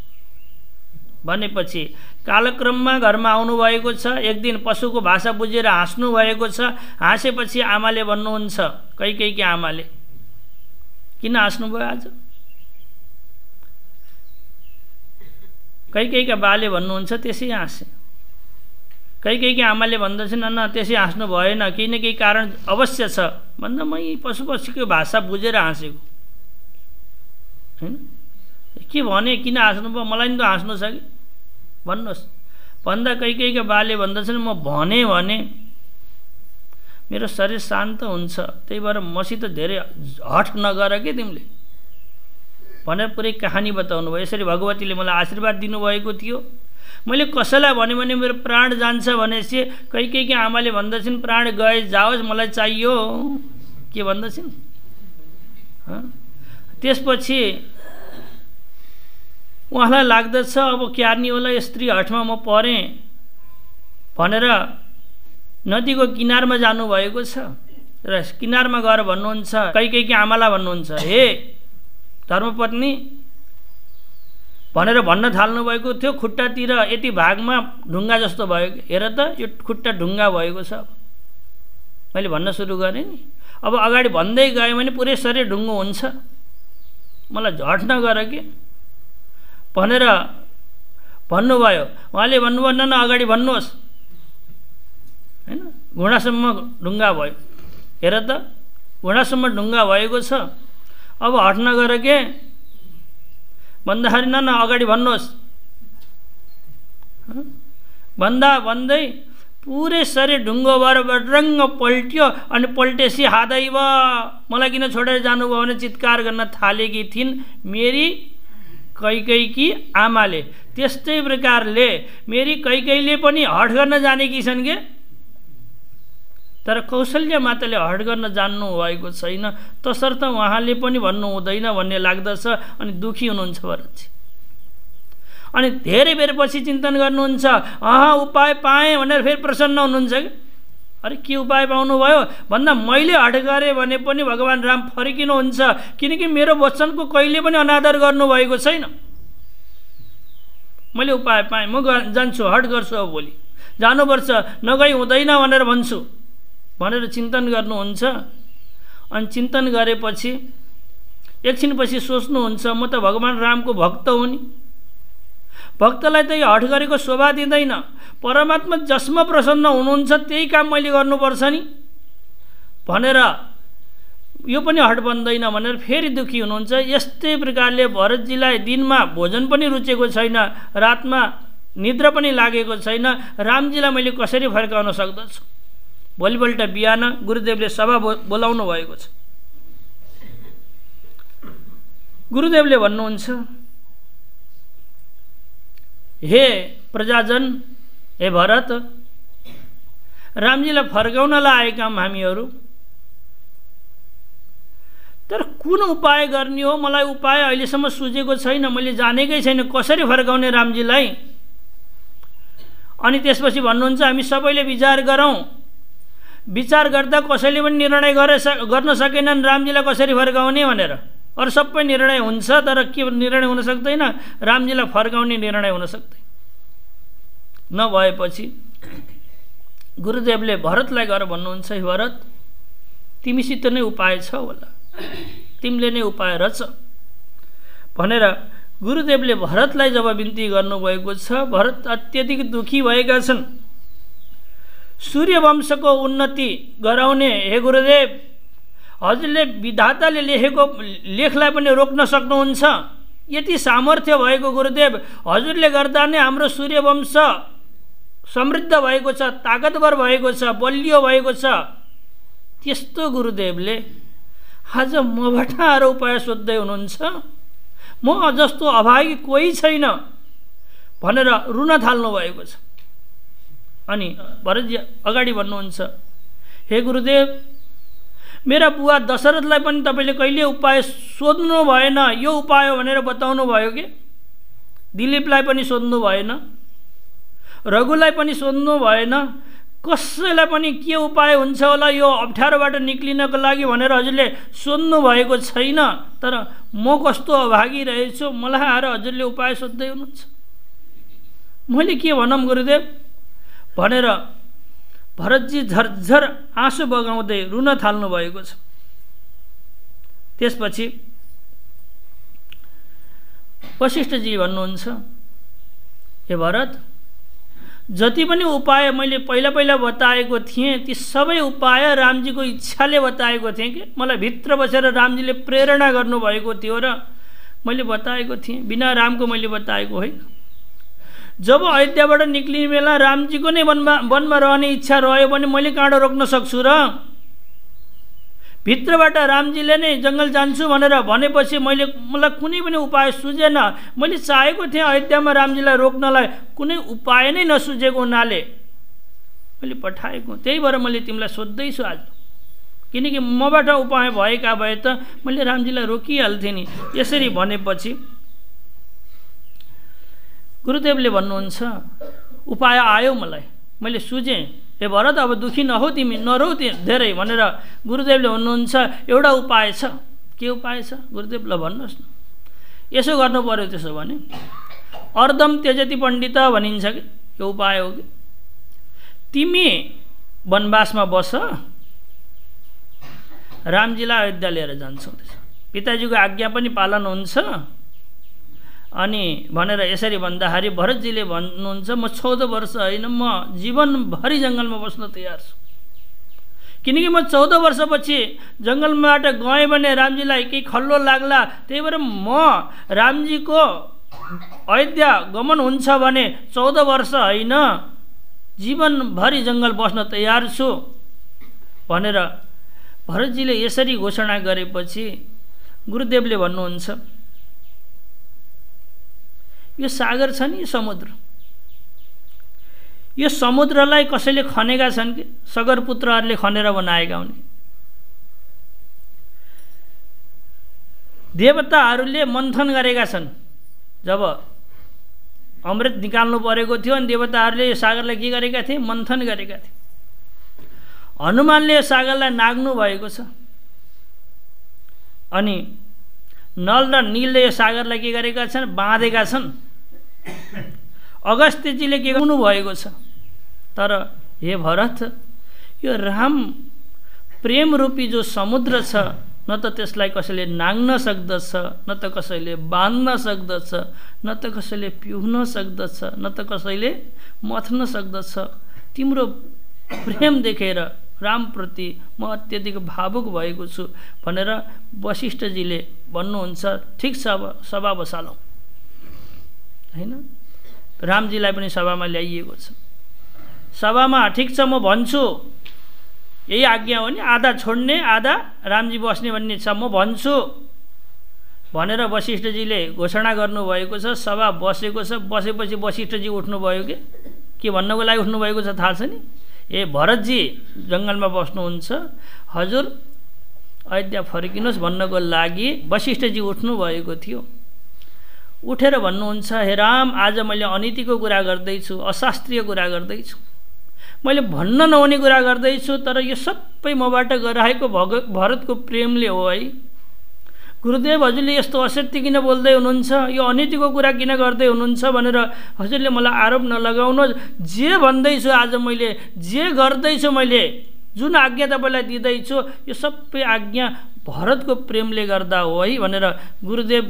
भनेपछि कालक्रममा घरमा आउनुभएको छ। एक दिन पशुको भाषा बुझेर हाँस्नु भएको छ। हाँसेपछि आमाले भन्नुहुन्छ, कैकैकी आमाले किन हाँस्नुभयो आज? कैकैका बाले भन्नुहुन्छ त्यसै हाँसे। कैकैकी आमाले भन्दछन् न त्यसै हाँस्नु भएन, केही न केही कारण अवश्य छ भन्दा म यी पशु पक्षीको भाषा बुझेर हाँसेको होइन। के भने किन हाँस्नुभयो? मलाई नि त हाँस्नु छ कि भन्नुहोस् भन्दा कैकैका बाले भन्दछन् म भने भने मेरो शरीर शान्त हुन्छ, त्यही भएर मसित धेरै हठ नगर के तिमीले भनेर पुरै कहानी बताउनु भयो। यसरी भगवतीले मलाई आशीर्वाद दिनुभएको थियो। मैले कसैलाई भने भने मेरो प्राण जान्छ भनेपछि कैकैकी आमाले भन्दछन् प्राण गए जाओस् मलाई चाहियो, के भन्दछन्। त्यसपछि उहाँलाई लाग्दछ अब क्यार्नी होला स्त्री हठमा म परेँ भनेर नदीको किनारमा जानुभएको छ र किनारमा गएर भन्नुहुन्छ, कैकैकी आमालाई भन्नुहुन्छ हे धर्मपत्नी भनेर भन्न थाल्नुभएको थियो। खुट्टातिर यति भागमा ढुङ्गा जस्तो भयो, हेर त यो खुट्टा ढुङ्गा भएको छ। मैले भन्न सुरु गरेँ नि, अब अगाडि भन्दै गएँ भने पुरै शरीर ढुङ्गो हुन्छ, मलाई झट नगर के भनेर भन्नुभयो। उहाँले भन्नुभयो न न अगाडि भन्नुहोस् होइन। घुँडासम्म ढुङ्गा भयो। हेर त घुँडासम्म ढुङ्गा भएको छ, अब हट्न गर के भन्दाखेरि न न अगाडि भन्नुहोस् भन्दा भन्दै पुरै शरीर ढुङ्गो भएर बड्रङ्ग पल्ट्यो। अनि पल्टेसी हादैव मलाई किन छोडेर जानुभयो भने चित्कार गर्न थालेकी थिइन् मेरी कैकेयीकी आमाले। त्यस्तै प्रकारले मेरी कैकेयीले पनि हट गर्न जानेकी छन् के, तर कौशल्य माताले हट गर्न जान्नु भएको छैन, तसर्थ उहाँले पनि भन्नु हुँदैन भन्ने लाग्दछ। अनि दुखी हुनुहुन्छ भरतजी। अनि धेरै बेर पछि चिन्तन गर्नुहुन्छ, अह उपाय पाएँ भनेर फेरि प्रसन्न हुनुहुन्छ कि अरे के उपाय पाउनुभयो भन्दा मैले हट गरेँ भने पनि भगवान् राम फर्किनुहुन्छ, किनकि मेरो वचनको कहिले पनि अनादर गर्नुभएको छैन। मैले उपाय पाएँ, म जान्छु, हट गर्छु, अब भोलि जानुपर्छ, नगई हुँदैन भनेर भन्छु भनेर चिन्तन गर्नुहुन्छ। अनि चिन्तन गरेपछि एकछिनपछि सोच्नुहुन्छ, म त भगवान् रामको भक्त हुँ नि, भक्तलाई त यो हट गरेको शोभा दिँदैन, परमात्मा जसमा प्रसन्न हुनुहुन्छ त्यही काम मैले गर्नुपर्छ नि भनेर यो पनि हट बन्दैन भनेर फेरि दुखी हुनुहुन्छ। यस्तै प्रकारले भरतजीलाई दिनमा भोजन पनि रुचेको छैन, रातमा निद्रा पनि लागेको छैन, रामजीलाई मैले कसरी फर्काउन सक्दछु। भोलिपल्ट बिहान गुरुदेवले सभा बोलाउनु भएको छ। गुरुदेवले भन्नुहुन्छ, हे प्रजाजन, हे भरत, रामजीलाई फर्काउनलाई आएका हामीहरू, तर कुन उपाय गर्ने हो मलाई उपाय अहिलेसम्म सुझेको छैन, मैले जानेकै छैन कसरी फर्काउने रामजीलाई। अनि त्यसपछि भन्नुहुन्छ, हामी सबैले विचार गरौँ, विचार गर्दा कसैले पनि निर्णय गरे गर्न सकेनन् रामजीलाई कसरी फर्काउने भनेर। अरू सबै निर्णय हुन्छ तर के निर्णय हुन सक्दैन, रामजीलाई फर्काउने निर्णय हुन सक्दैन। नभएपछि गुरुदेवले भरतलाई गएर भन्नुहुन्छ, हे भरत, तिमीसित नै उपाय छ होला, तिमीले नै उपाय रच भनेर गुरुदेवले भरतलाई जब बिन्ती गर्नुभएको छ। भरत अत्यधिक दुखी भएका छन्। सूर्यवंशको उन्नति गराउने हे गुरुदेव, हजुरले विधाताले लेखेको लेखलाई पनि रोक्न सक्नुहुन्छ, यति सामर्थ्य भएको गुरुदेव, हजुरले गर्दा नै हाम्रो सूर्यवंश समृद्ध भएको छ, ताकतवर भएको छ, बलियो भएको छ। त्यस्तो गुरुदेवले आज मबाट आएर उपाय सोध्दै हुनुहुन्छ, म जस्तो अभागी कोही छैन भनेर रुन थाल्नु भएको छ। अनि भरतजी अगाडि भन्नुहुन्छ, हे गुरुदेव, मेरा बुवा दशरथलाई पनि तपाईँले कहिले उपाय सोध्नु भएन, यो उपाय हो भनेर बताउनु भयो कि, दिलीपलाई पनि सोध्नु भएन, रघुलाई पनि सोध्नु भएन, कसैलाई पनि के उपाय हुन्छ होला यो अप्ठ्यारोबाट निक्लिनको लागि भनेर हजुरले सोध्नु भएको छैन। तर म कस्तो अभागी रहेछु, मलाई आएर हजुरले उपाय सोध्दै हुनुहुन्छ, मैले के भनौँ गुरुदेव भनेर भरतजी झरझर आँसु बगाउँदै रुन थाल्नु भएको छ। त्यसपछि वशिष्ठजी भन्नुहुन्छ, हे भरत, जति पनि उपाय मैले पहिला पहिला बताएको थिएँ ती सबै उपाय रामजीको इच्छाले बताएको थिएँ कि मलाई भित्र बसेर रामजीले प्रेरणा गर्नुभएको थियो र मैले बताएको थिएँ, बिना रामको मैले बताएको होइन। जब अयोध्याबाट निक्लिने बेला रामजीको नै वनमा वनमा रहने इच्छा रह्यो भने मैले काँडो रोक्न सक्छु र? भित्रबाट रामजीले नै जङ्गल जान्छु भनेर भनेपछि मैले मलाई कुनै पनि उपाय सुझेन। मैले चाहेको थिएँ अयोध्यामा रामजीलाई रोक्नलाई, कुनै उपाय नै नसुझेको हुनाले मैले पठाएको। त्यही भएर मैले तिमीलाई सोध्दैछु आज, किनकि मबाट उपाय भएका भए त मैले रामजीलाई रोकिहाल्थेँ नि। यसरी भनेपछि गुरुदेवले भन्नुहुन्छ, उपाय आयो मलाई, मैले सुझेँ। हे भरत, अब दुखी नहौ तिमी, नरौ धेरै भनेर गुरुदेवले भन्नुहुन्छ, एउटा उपाय छ। के उपाय छ गुरुदेव, ल भन्नुहोस् न। यसो गर्नु पर्यो, त्यसो भने अर्धम त्यजति पण्डित भनिन्छ कि यो उपाय हो कि, तिमी वनवासमा बस, रामजीलाई अयोध्या लिएर जान्छौ, पिताजीको आज्ञा पनि पालन हुन्छ अनि भनेर यसरी भन्दाखेरि भरतजीले भन्नुहुन्छ, म चौध वर्ष होइन, म जीवनभरि जङ्गलमा बस्न तयार छु। किनकि म चौध वर्षपछि जङ्गलबाट गएँ भने रामजीलाई केही खल्लो लाग्ला, त्यही भएर म रामजीको अयोध्या गमन हुन्छ भने चौध वर्ष होइन जीवनभरि जङ्गल बस्न तयार छु भनेर भरतजीले यसरी घोषणा गरेपछि गुरुदेवले भन्नुहुन्छ, यो सागर छ नि, समुद्र, यो समुद्रलाई कसैले खनेका छन् कि सगरपुत्रहरूले खनेर बनाएका हुन्। देवताहरूले मन्थन गरेका छन्। जब अमृत निकाल्नु परेको थियो अनि देवताहरूले यो सागरलाई के गरेका थिए? मन्थन गरेका थिए। हनुमानले यो सागरलाई नाग्नु भएको छ अनि नल र नीलले यो सागरलाई के गरेका छन्? बाँधेका छन्। अगस्त्यजीले के गर्नु भएको छ? तर हे भरत, यो राम प्रेम रूपी जो समुद्र छ, न त त्यसलाई कसैले नाग्न सक्दछ, न त कसैले बाँध्न सक्दछ, न त कसैले पिउन सक्दछ, न त कसैले मथ्न सक्दछ। तिम्रो प्रेम देखेर रामप्रति म अत्यधिक भावुक भएको छु भनेर वशिष्ठजीले भन्नुहुन्छ। ठिक छ, अब सभा बसालौँ होइन। रामजीलाई पनि सभामा ल्याइएको छ। सभामा ठिक छ म भन्छु, यही आज्ञा हो नि, आधा छोड्ने आधा रामजी बस्ने भन्ने छ, म भन्छु भनेर वशिष्ठजीले घोषणा गर्नुभएको छ। सभा बसेको छ। बसेपछि वशिष्ठजी उठ्नुभयो कि के भन्नको लागि उठ्नुभएको छ थाहा छ नि? ए भरतजी जङ्गलमा बस्नुहुन्छ, हजुर अयोध्या फर्किनुहोस् भन्नको लागि वशिष्ठजी उठ्नुभएको थियो। उठेर भन्नुहुन्छ, हे राम, आज मैले अनीतिको कुरा गर्दैछु, अशास्त्रीय कुरा गर्दैछु, मैले भन्न नहुने कुरा गर्दैछु, तर यो सबै मबाट गराएको भग भरतको प्रेमले हो है। गुरुदेव, हजुरले यस्तो असत्य किन बोल्दै हुनुहुन्छ? यो अनीतिको कुरा किन गर्दै हुनुहुन्छ भनेर हजुरले मलाई आरोप नलगाउनुहोस्। जे भन्दैछु आज मैले, जे गर्दैछु मैले, जुन आज्ञा तपाईँलाई दिँदैछु, यो सबै आज्ञा भरतको प्रेमले गर्दा हो है भनेर गुरुदेव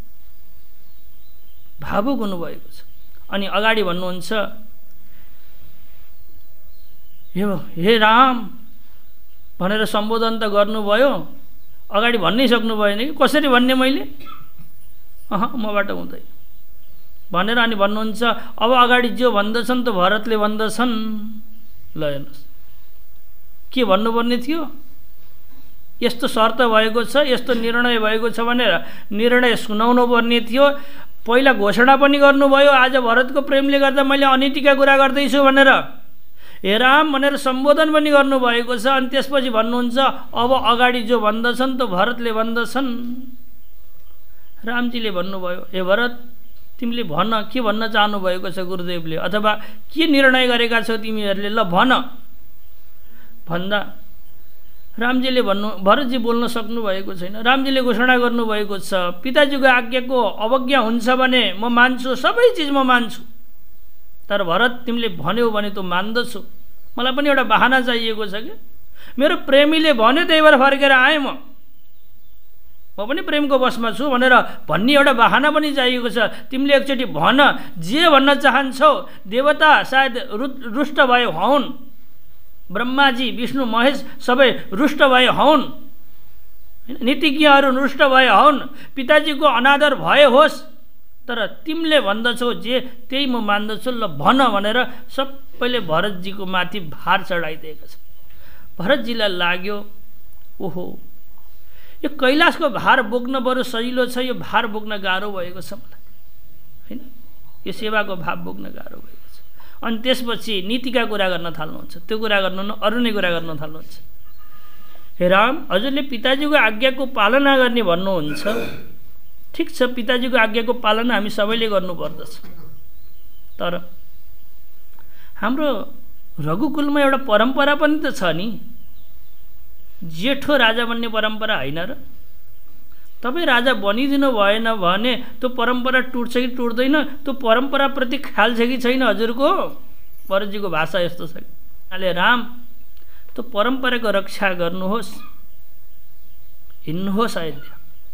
भावुक हुनुभएको छ। अनि अगाडि भन्नुहुन्छ, यो हे राम भनेर सम्बोधन त गर्नुभयो, अगाडि भन्नै सक्नु भएन कि कसरी भन्ने मैले? अह मबाट हुँदैन भनेर अनि भन्नुहुन्छ, अब अगाडि जो भन्दछन् त भरतले भन्दछन्। ल हेर्नुहोस्, के भन्नुपर्ने थियो? यस्तो शर्त भएको छ, यस्तो निर्णय भएको छ भनेर निर्णय सुनाउनु पर्ने थियो। पहिला घोषणा पनि गर्नुभयो, आज भरतको प्रेमले गर्दा मैले अनीतिका कुरा गर्दैछु भनेर हे राम भनेर सम्बोधन पनि गर्नुभएको छ। अनि त्यसपछि भन्नुहुन्छ, अब अगाडि जो भन्दछन् त भरतले भन्दछन्। रामजीले भन्नुभयो, हे भरत, तिमीले भन, के भन्न चाहनु भएको छ गुरुदेवले, अथवा के निर्णय गरेका छौ तिमीहरूले, ल भन भन्दा रामजीले भन्नु, भरतजी बोल्न सक्नु भएको छैन। रामजीले घोषणा गर्नुभएको छ, पिताजीको आज्ञाको अवज्ञा हुन्छ भने म मान्छु, सबै चिज म मान्छु, तर भरत तिमीले भन्यौ भने त मान्दछु। मलाई पनि एउटा बहाना चाहिएको छ कि मेरो प्रेमीले भन्यो त्यही भएर फर्केर आएँ, म म पनि प्रेमको बसमा छु भनेर भन्ने एउटा बहाना पनि चाहिएको छ। तिमीले एकचोटि भन, जे भन्न चाहन्छौ। देवता सायद रु रुष्ट भए हौन्, ब्रह्माजी विष्णु महेश सबै रुष्ट भए हौन्, नीतिज्ञहरू रुष्ट भए हौन्, पिताजीको अनादर भए होस्, तर तिमीले भन्दछौ जे त्यही म मान्दछु, ल भन भनेर सबैले भरतजीको माथि भार चढाइदिएका छ। भरतजीलाई लाग्यो, ओहो, यो कैलाशको भार बोक्न बरु सजिलो छ, यो भार बोक्न गाह्रो भएको छ मलाई होइन, यो सेवाको भाव बोक्न गाह्रो भएको छ। अनि त्यसपछि नीतिका कुरा गर्न थाल्नुहुन्छ, त्यो कुरा गर्नु न अरू नै कुरा गर्न थाल्नुहुन्छ। हे राम, हजुरले पिताजीको आज्ञाको पालना गर्ने भन्नुहुन्छ, ठिक छ, पिताजीको आज्ञाको पालना हामी सबैले गर्नुपर्दछ, तर हाम्रो रघुकुलमा एउटा परम्परा पनि त छ नि, जेठो राजा बन्ने परम्परा होइन र? तपाईँ राजा बनिदिनु भएन भने त्यो परम्परा टुट्छ कि टुट्दैन? त्यो परम्पराप्रति ख्याल छ कि छैन हजुरको? भरतजीको भाषा यस्तो छ, अले राम, त्यो परम्पराको रक्षा गर्नुहोस्, हिँड्नुहोस् अयोध्या,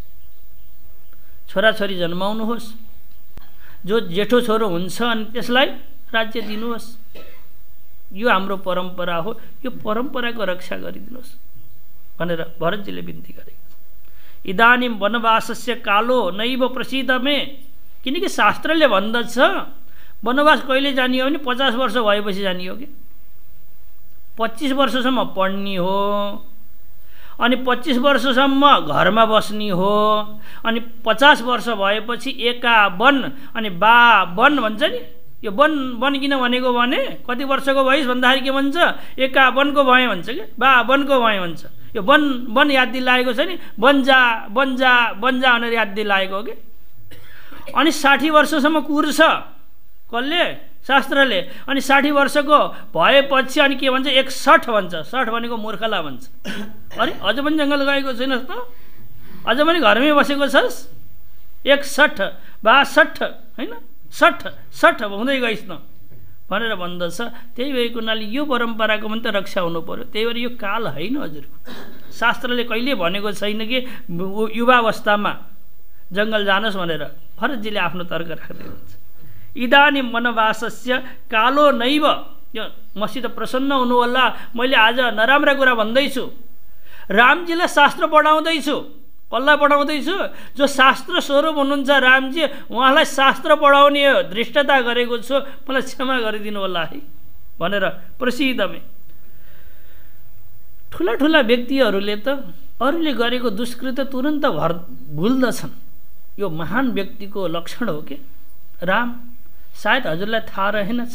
छोराछोरी जन्माउनुहोस्, जो जेठो छोरो हुन्छ अनि त्यसलाई राज्य दिनुहोस्। यो हाम्रो परम्परा हो, यो परम्पराको रक्षा गरिदिनुहोस् भनेर भरतजीले बिन्ती गरेको छ। इदानीं वनवासस्य कालो नैव प्रसिद्धमे, किनकि शास्त्रले भन्दछ वनवास कहिले जाने हो भने पचास वर्ष भएपछि जाने हो कि पच्चिस वर्षसम्म पढ्ने हो, अनि पच्चिस वर्षसम्म घरमा बस्ने हो, अनि पचास वर्ष भएपछि एका वन अनि बा वन भन्छ नि। यो वन वन किन भनेको भने कति वर्षको भइस् भन्दाखेरि के भन्छ, एका वनको भए भन्छ कि बा वनको भए भन्छ। यो वन वन याद दिलाएको छ नि, वनजा वनजा वनजा भनेर याद दिलाएको हो कि। अनि साठी वर्षसम्म कुर्छ कसले, शास्त्रले। अनि साठी वर्षको भएपछि अनि के भन्छ, एकसठ भन्छ। सठ भनेको मूर्खला भन्छ। अरे अझ पनि जङ्गल गएको छैनस् त, अझ पनि घरमै बसेको छस्, एकसठ बासठ होइन सठ सठ हुँदै गइस् न भनेर भन्दछ। त्यही भएको हुनाले यो परम्पराको पनि त रक्षा हुनु पर्यो। त्यही भएर यो काल होइन हजुरको, शास्त्रले कहिले भनेको छैन कि युवावस्थामा जङ्गल जानुहोस् भनेर। भरतजीले आफ्नो तर्क राख्दै हुन्छ। इदानीं वनवासस्य कालो नैव, यो मसित प्रसन्न हुनु होला, मैले आज नराम्रा कुरा भन्दैछु। रामजीलाई शास्त्र पढाउँदैछु। कसलाई पढाउँदैछु? जो शास्त्र स्वरूप हुनुहुन्छ रामजी, उहाँलाई शास्त्र पढाउने धृष्टता गरेको छु, मलाई क्षमा गरिदिनु होला है भनेर प्रसिद्धमे। ठुला ठुला व्यक्तिहरूले त अरूले गरेको दुष्कृत तुरन्त भर भुल्दछन्। यो महान व्यक्तिको लक्षण हो के राम, सायद हजुरलाई थाहा रहेनछ।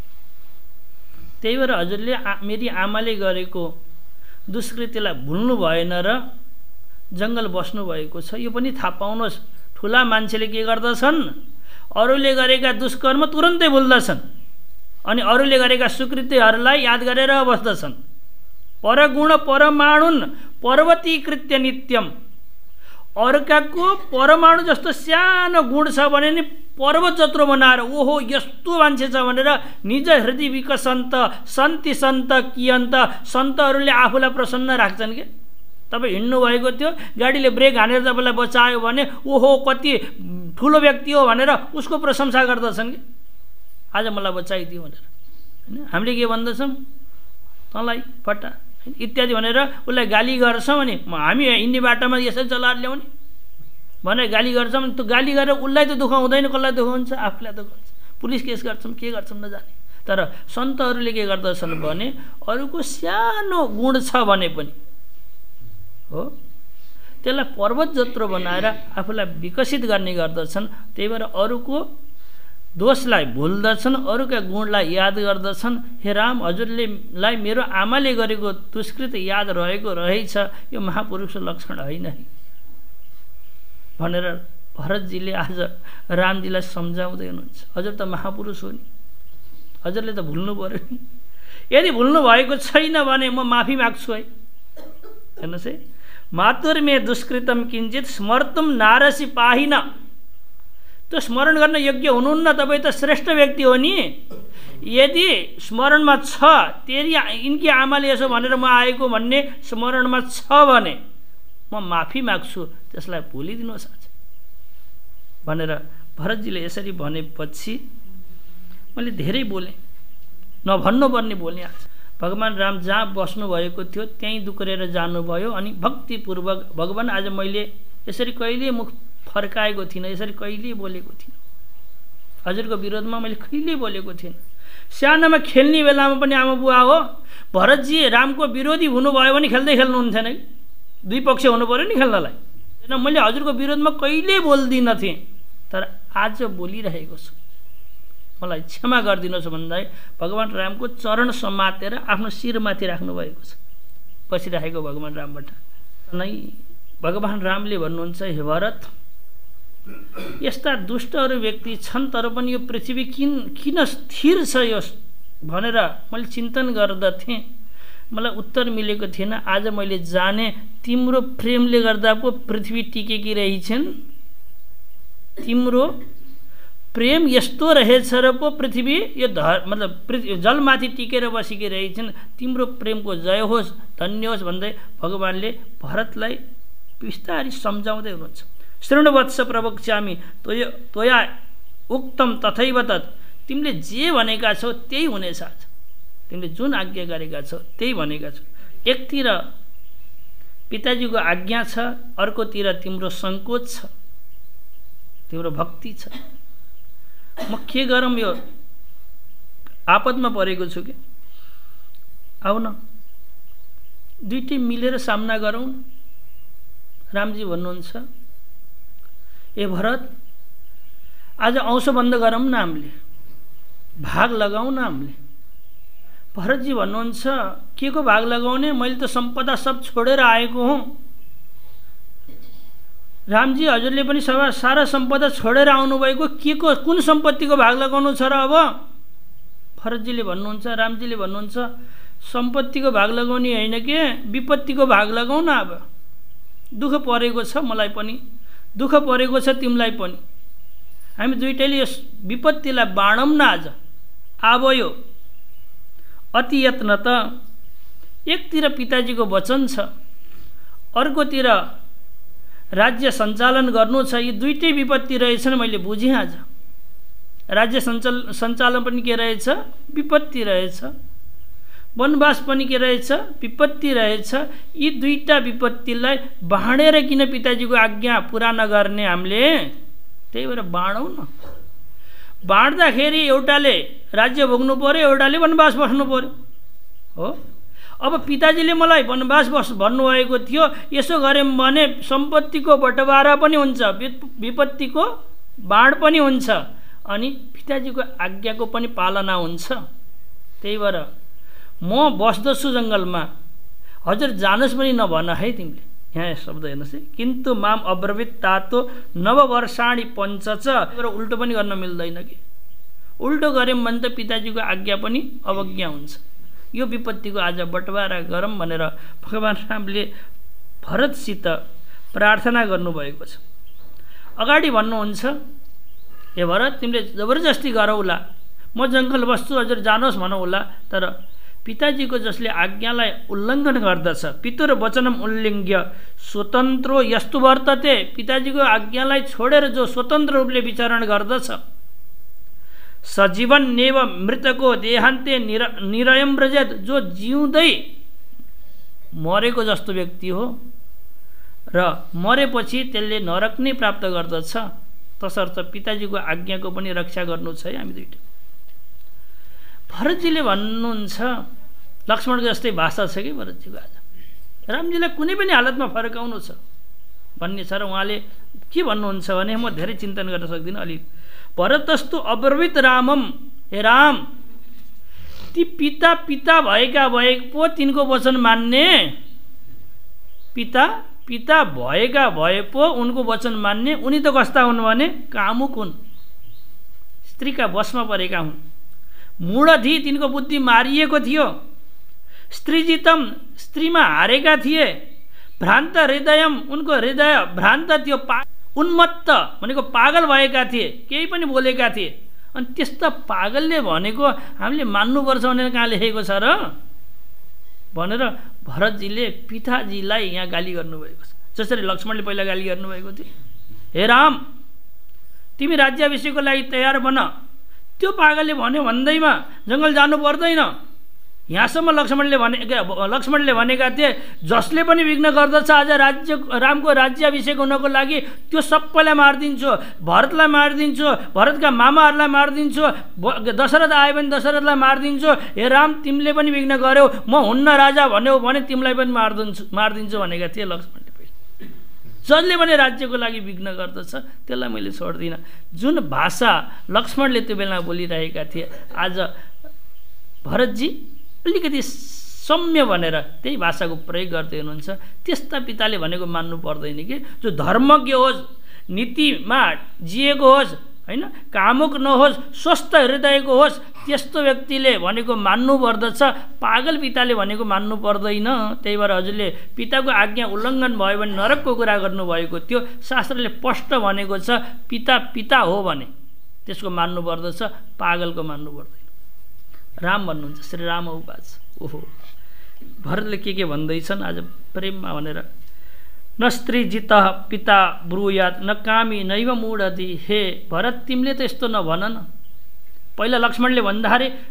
त्यही भएर हजुरले मेरी आमाले गरेको दुष्कृतिलाई भुल्नु भएन र जङ्गल बस्नु भएको छ, यो पनि थाहा पाउनुहोस्। ठुला मान्छेले के गर्दछन्, अरूले गरेका दुष्कर्म तुरन्तै भुल्दछन् अनि अरूले गरेका सुकृतिहरूलाई याद गरेर बस्दछन्। परगुण परमाणुन पर्वतीकृत्य नित्यम, अर्काको परमाणु जस्तो सानो गुण छ भने नि पर्वत जत्रो बनाएर ओहो यस्तो मान्छे छ भनेर निज हृदय विकसन्त सन्ति सन्त कियन्त, सन्तहरूले आफूलाई प्रसन्न राख्छन् के। तपाईँ हिँड्नु भएको थियो, गाडीले ब्रेक हानेर तपाईँलाई बचायो भने ओहो कति ठुलो व्यक्ति हो भनेर उसको प्रशंसा गर्दछन् कि आज मलाई बचाइदियो भनेर होइन। हामीले के भन्दछौँ, तँलाई फटा इत्यादि भनेर उसलाई गाली गर्छौँ। अनि हामी हिँड्ने बाटोमा यसरी चलाएर ल्याउने भनेर गाली गर्छौँ। त्यो गाली गरेर उसलाई त दुःख हुँदैन, कसलाई दुःख हुन्छ, आफूलाई दुःख हुन्छ। पुलिस केस गर्छौँ, के गर्छौँ नजाने। तर सन्तहरूले के गर्दछन् भने अरूको सानो गुण छ भने पनि हो त्यसलाई पर्वत जत्रो बनाएर आफूलाई विकसित गर्ने गर्दछन्। त्यही भएर अरूको दोषलाई भुल्दछन्, अरूका गुणलाई याद गर्दछन्। हे राम, हजुरले लाई मेरो आमाले गरेको दुष्कृत याद रहेको रहेछ, यो महापुरुषको लक्षण होइन है भनेर भरतजीले आज रामजीलाई सम्झाउँदै हुनुहुन्छ। हजुर त महापुरुष हो नि, हजुरले त भुल्नु पर्यो नि। यदि भुल्नु भएको छैन भने म माफी माग्छु है। हेर्नुहोस् है, मातुर्मे दुष्कृतम किञ्चित स्मर्तुम नारसी पाहिन। त्यो स्मरण गर्न योग्य हुनुहुन्न, तपाईँ त श्रेष्ठ व्यक्ति हो नि। यदि स्मरणमा छ तेरी यिनकी आमाले यसो भनेर म आएको भन्ने स्मरणमा छ भने म माफी माग्छु, त्यसलाई भुलिदिनुहोस् आज भनेर भरतजीले यसरी भनेपछि मैले धेरै बोलेँ, नभन्नुपर्ने बोलेँ। आज भगवान् राम जहाँ बस्नु भएको थियो त्यहीँ दुक्रेर जानुभयो। अनि भक्तिपूर्वक भगवान् आज मैले यसरी कहिले मुख फर्काएको थिइनँ, यसरी कहिले बोलेको थिइनँ, हजुरको विरोधमा मैले कहिले बोलेको थिइनँ। सानोमा खेल्ने बेलामा पनि आमा बुवा हो, भरतजी रामको विरोधी हुनुभयो भने खेल्दै खेल्नुहुन्थेन कि, दुई पक्ष हुनु पऱ्यो नि खेल्नलाई। होइन, मैले हजुरको विरोधमा कहिले बोल्दिनँ थिएँ, तर आज बोलिरहेको छु, मलाई क्षमा गरिदिनुहोस् भन्दा भगवान् रामको चरण समातेर आफ्नो शिरमाथि राख्नुभएको छ बसिरहेको भगवान् रामबाट नै। भगवान् रामले भन्नुहुन्छ, हे भरत, यस्ता दुष्टहरू व्यक्ति छन् तर पनि यो पृथ्वी किन किन स्थिर छ यो भनेर मैले चिन्तन गर्दथेँ, मलाई उत्तर मिलेको थिएन। आज मैले जाने तिम्रो प्रेमले गर्दा पो पृथ्वी टिकेकी रहेछन्, तिम्रो प्रेम यस्तो रहेछ र पो पृथ्वी यो धर मतलब पृथ्वी जलमाथि टिकेर बसेकी रहेछन्। तिम्रो प्रेमको जय होस्, धन्य होस् भन्दै भगवान्ले भरतलाई बिस्तारै सम्झाउँदै हुनुहुन्छ। शृणुवत्स प्रवक्ष्यामि त्वया त्वया उक्तम तथैव तत्, तिमीले जे भनेका छौ त्यही हुनेछ आज। तिमीले जुन आज्ञा गरेका छौ त्यही भनेका छौ। एकतिर पिताजीको आज्ञा छ, अर्कोतिर तिम्रो सङ्कोच छ, तिम्रो भक्ति छ। म के गरौँ, यो आपदमा परेको छु कि, आऊ न दुईटै मिलेर सामना गरौँ न। रामजी भन्नुहुन्छ, ए भरत आज औँसो बन्द गरौँ न, हामीले भाग लगाउँ न हामीले। भरतजी भन्नुहुन्छ, के को भाग लगाउने, मैले त सम्पदा सब छोडेर आएको हुँ। रामजी हजुरले पनि सबै सारा सम्पदा छोडेर आउनुभएको, के को कुन सम्पत्तिको भाग लगाउनु छ र अब? भरतजीले भन्नुहुन्छ, रामजीले भन्नुहुन्छ, सम्पत्तिको भाग लगाउने होइन के, विपत्तिको भाग लगाऊ न। अब दुःख परेको छ मलाई पनि, दुःख परेको छ तिमीलाई पनि, हामी दुईटैले यस विपत्तिलाई बाँडौँ न आज। अब यो अति यत्न त एकतिर पिताजीको वचन छ, अर्कोतिर राज्य सञ्चालन गर्नु छ, यी दुईटै विपत्ति रहेछन्। मैले बुझेँ आज राज्य सञ्चाल सञ्चालन पनि के रहेछ, विपत्ति रहेछ। वनवास पनि के रहेछ, विपत्ति रहेछ। यी दुईटा विपत्तिलाई बाँडेर किन पिताजीको आज्ञा पुरा नगर्ने हामीले? त्यही भएर बाँडौँ न। बाँड्दाखेरि एउटाले राज्य भोग्नु पर्यो, एउटाले वनवास बस्नु पर्यो हो। अब पिताजीले मलाई वनवास बस भन्नुभएको थियो, यसो गऱ्यौँ भने सम्पत्तिको बटवारा पनि हुन्छ, विपत्तिको बाँड पनि हुन्छ, अनि पिताजीको आज्ञाको पनि पालना हुन्छ। त्यही भएर म बस्दछु जङ्गलमा, हजुर जानुहोस् पनि नभन है तिमीले। यहाँ शब्द हेर्नुहोस् है, किन्तु माम अब्रवीत तातो नववर्षाणी पञ्च च। उल्टो पनि गर्न मिल्दैन कि, उल्टो गऱ्यौँ भने त पिताजीको आज्ञा पनि अवज्ञा हुन्छ। यो विपत्तिको आज बटवारा गरौँ भनेर भगवान् रामले भरतसित प्रार्थना गर्नुभएको छ। अगाडि भन्नुहुन्छ, ए भरत तिमीले जबरजस्ती गरौला, म जङ्गल बस्छु, हजुर जानुहोस् भनौँला, तर पिताजीको जसले आज्ञालाई उल्लङ्घन गर्दछ, पितुर वचनम उल्लिङ्घ्य स्वतन्त्रो यस्तु वर्तते, पिताजीको आज्ञालाई छोडेर जो स्वतन्त्र रूपले विचरण गर्दछ, सजीवन नेव मृतको देहान्ते निर निरयम व्रजेत, जो जिउँदै मरेको जस्तो व्यक्ति हो र मरेपछि त्यसले नरक नै प्राप्त गर्दछ, तसर्थ पिताजीको आज्ञाको पनि रक्षा गर्नु छ है हामी दुईटा। भरतजीले भन्नुहुन्छ, लक्ष्मणको जस्तै भाषा छ कि भरतजीको आज, रामजीलाई कुनै पनि हालतमा फर्काउनु छ भन्ने छ। र उहाँले के भन्नुहुन्छ भने, म धेरै चिन्तन गर्न सक्दिनँ अलि। भरतस्तु अब्रवीत रामम, हे राम ती पिता पिता भएका भए पो तिनको वचन मान्ने, पिता पिता भएका भए पो उनको वचन मान्ने। उनी त कस्ता हुन् भने कामुक हुन्, स्त्रीका वशमा परेका हुन्। मूढधी, तिनको बुद्धि मारिएको थियो। स्त्रीजितम, स्त्रीमा हारेका थिए। भ्रान्त हृदयम, उनको हृदय भ्रान्त थियो, पा उन्मत्त भनेको पागल भएका थिए, केही पनि बोलेका थिए। अनि त्यस्ता पागलले भनेको हामीले मान्नुपर्छ भनेर कहाँ लेखेको छ र भनेर भरतजीले पिताजीलाई यहाँ गाली गर्नुभएको छ। जसरी लक्ष्मणले पहिला गाली गर्नुभएको थियो, हे राम तिमी राज्याभिषेकको लागि तयार बन, त्यो पागलले भन्यो भन्दैमा जङ्गल जानु पर्दैन। यहाँसम्म लक्ष्मणले भने लक्ष्मणले भनेका थिए, जसले पनि विघ्न गर्दछ आज राज्य रामको राज्याभिषेक हुनको लागि, त्यो सबैलाई मारिदिन्छु, भरतलाई मारिदिन्छु, भरतका मामाहरूलाई मारिदिन्छु, दशरथ आयो भने दशरथलाई मारिदिन्छु। हे राम तिमीले पनि विघ्न गर्यौ, म हुन्न राजा भन्यौ भने तिमीलाई पनि मारिदिन्छु मारिदिन्छु भनेका थिए लक्ष्मणले पहिला। जसले पनि राज्यको लागि विघ्न गर्दछ त्यसलाई मैले छोड्दिनँ। जुन भाषा लक्ष्मणले त्यो बेला बोलिरहेका थिए, आज भरतजी अलिकति सम्य भनेर त्यही भाषाको प्रयोग गर्दै हुनुहुन्छ। त्यस्ता पिताले भनेको मान्नु पर्दैन कि, जो धर्मज्ञ होस्, नीतिमा जिएको होस्, होइन कामुक नहोस्, स्वस्थ हृदयको होस्, त्यस्तो व्यक्तिले भनेको मान्नु पर्दछ। पागल पिताले भनेको मान्नु पर्दैन। त्यही भएर हजुरले पिताको आज्ञा उल्लङ्घन भयो भने नरकको कुरा गर्नुभएको थियो। शास्त्रले स्पष्ट भनेको छ, पिता पिता हो भने त्यसको मान्नु पर्दछ, पागलको मान्नु पर्दैन। राम भन्नुहुन्छ, श्री राम उवाच। ओहो, भरतले के के भन्दैछन् आज प्रेममा भनेर। न स्त्री जित पिता ब्रूयात न कामी नैव मूढधी। हे भरत तिमीले त यस्तो नभन न। पहिला लक्ष्मणले भन्दाखेरि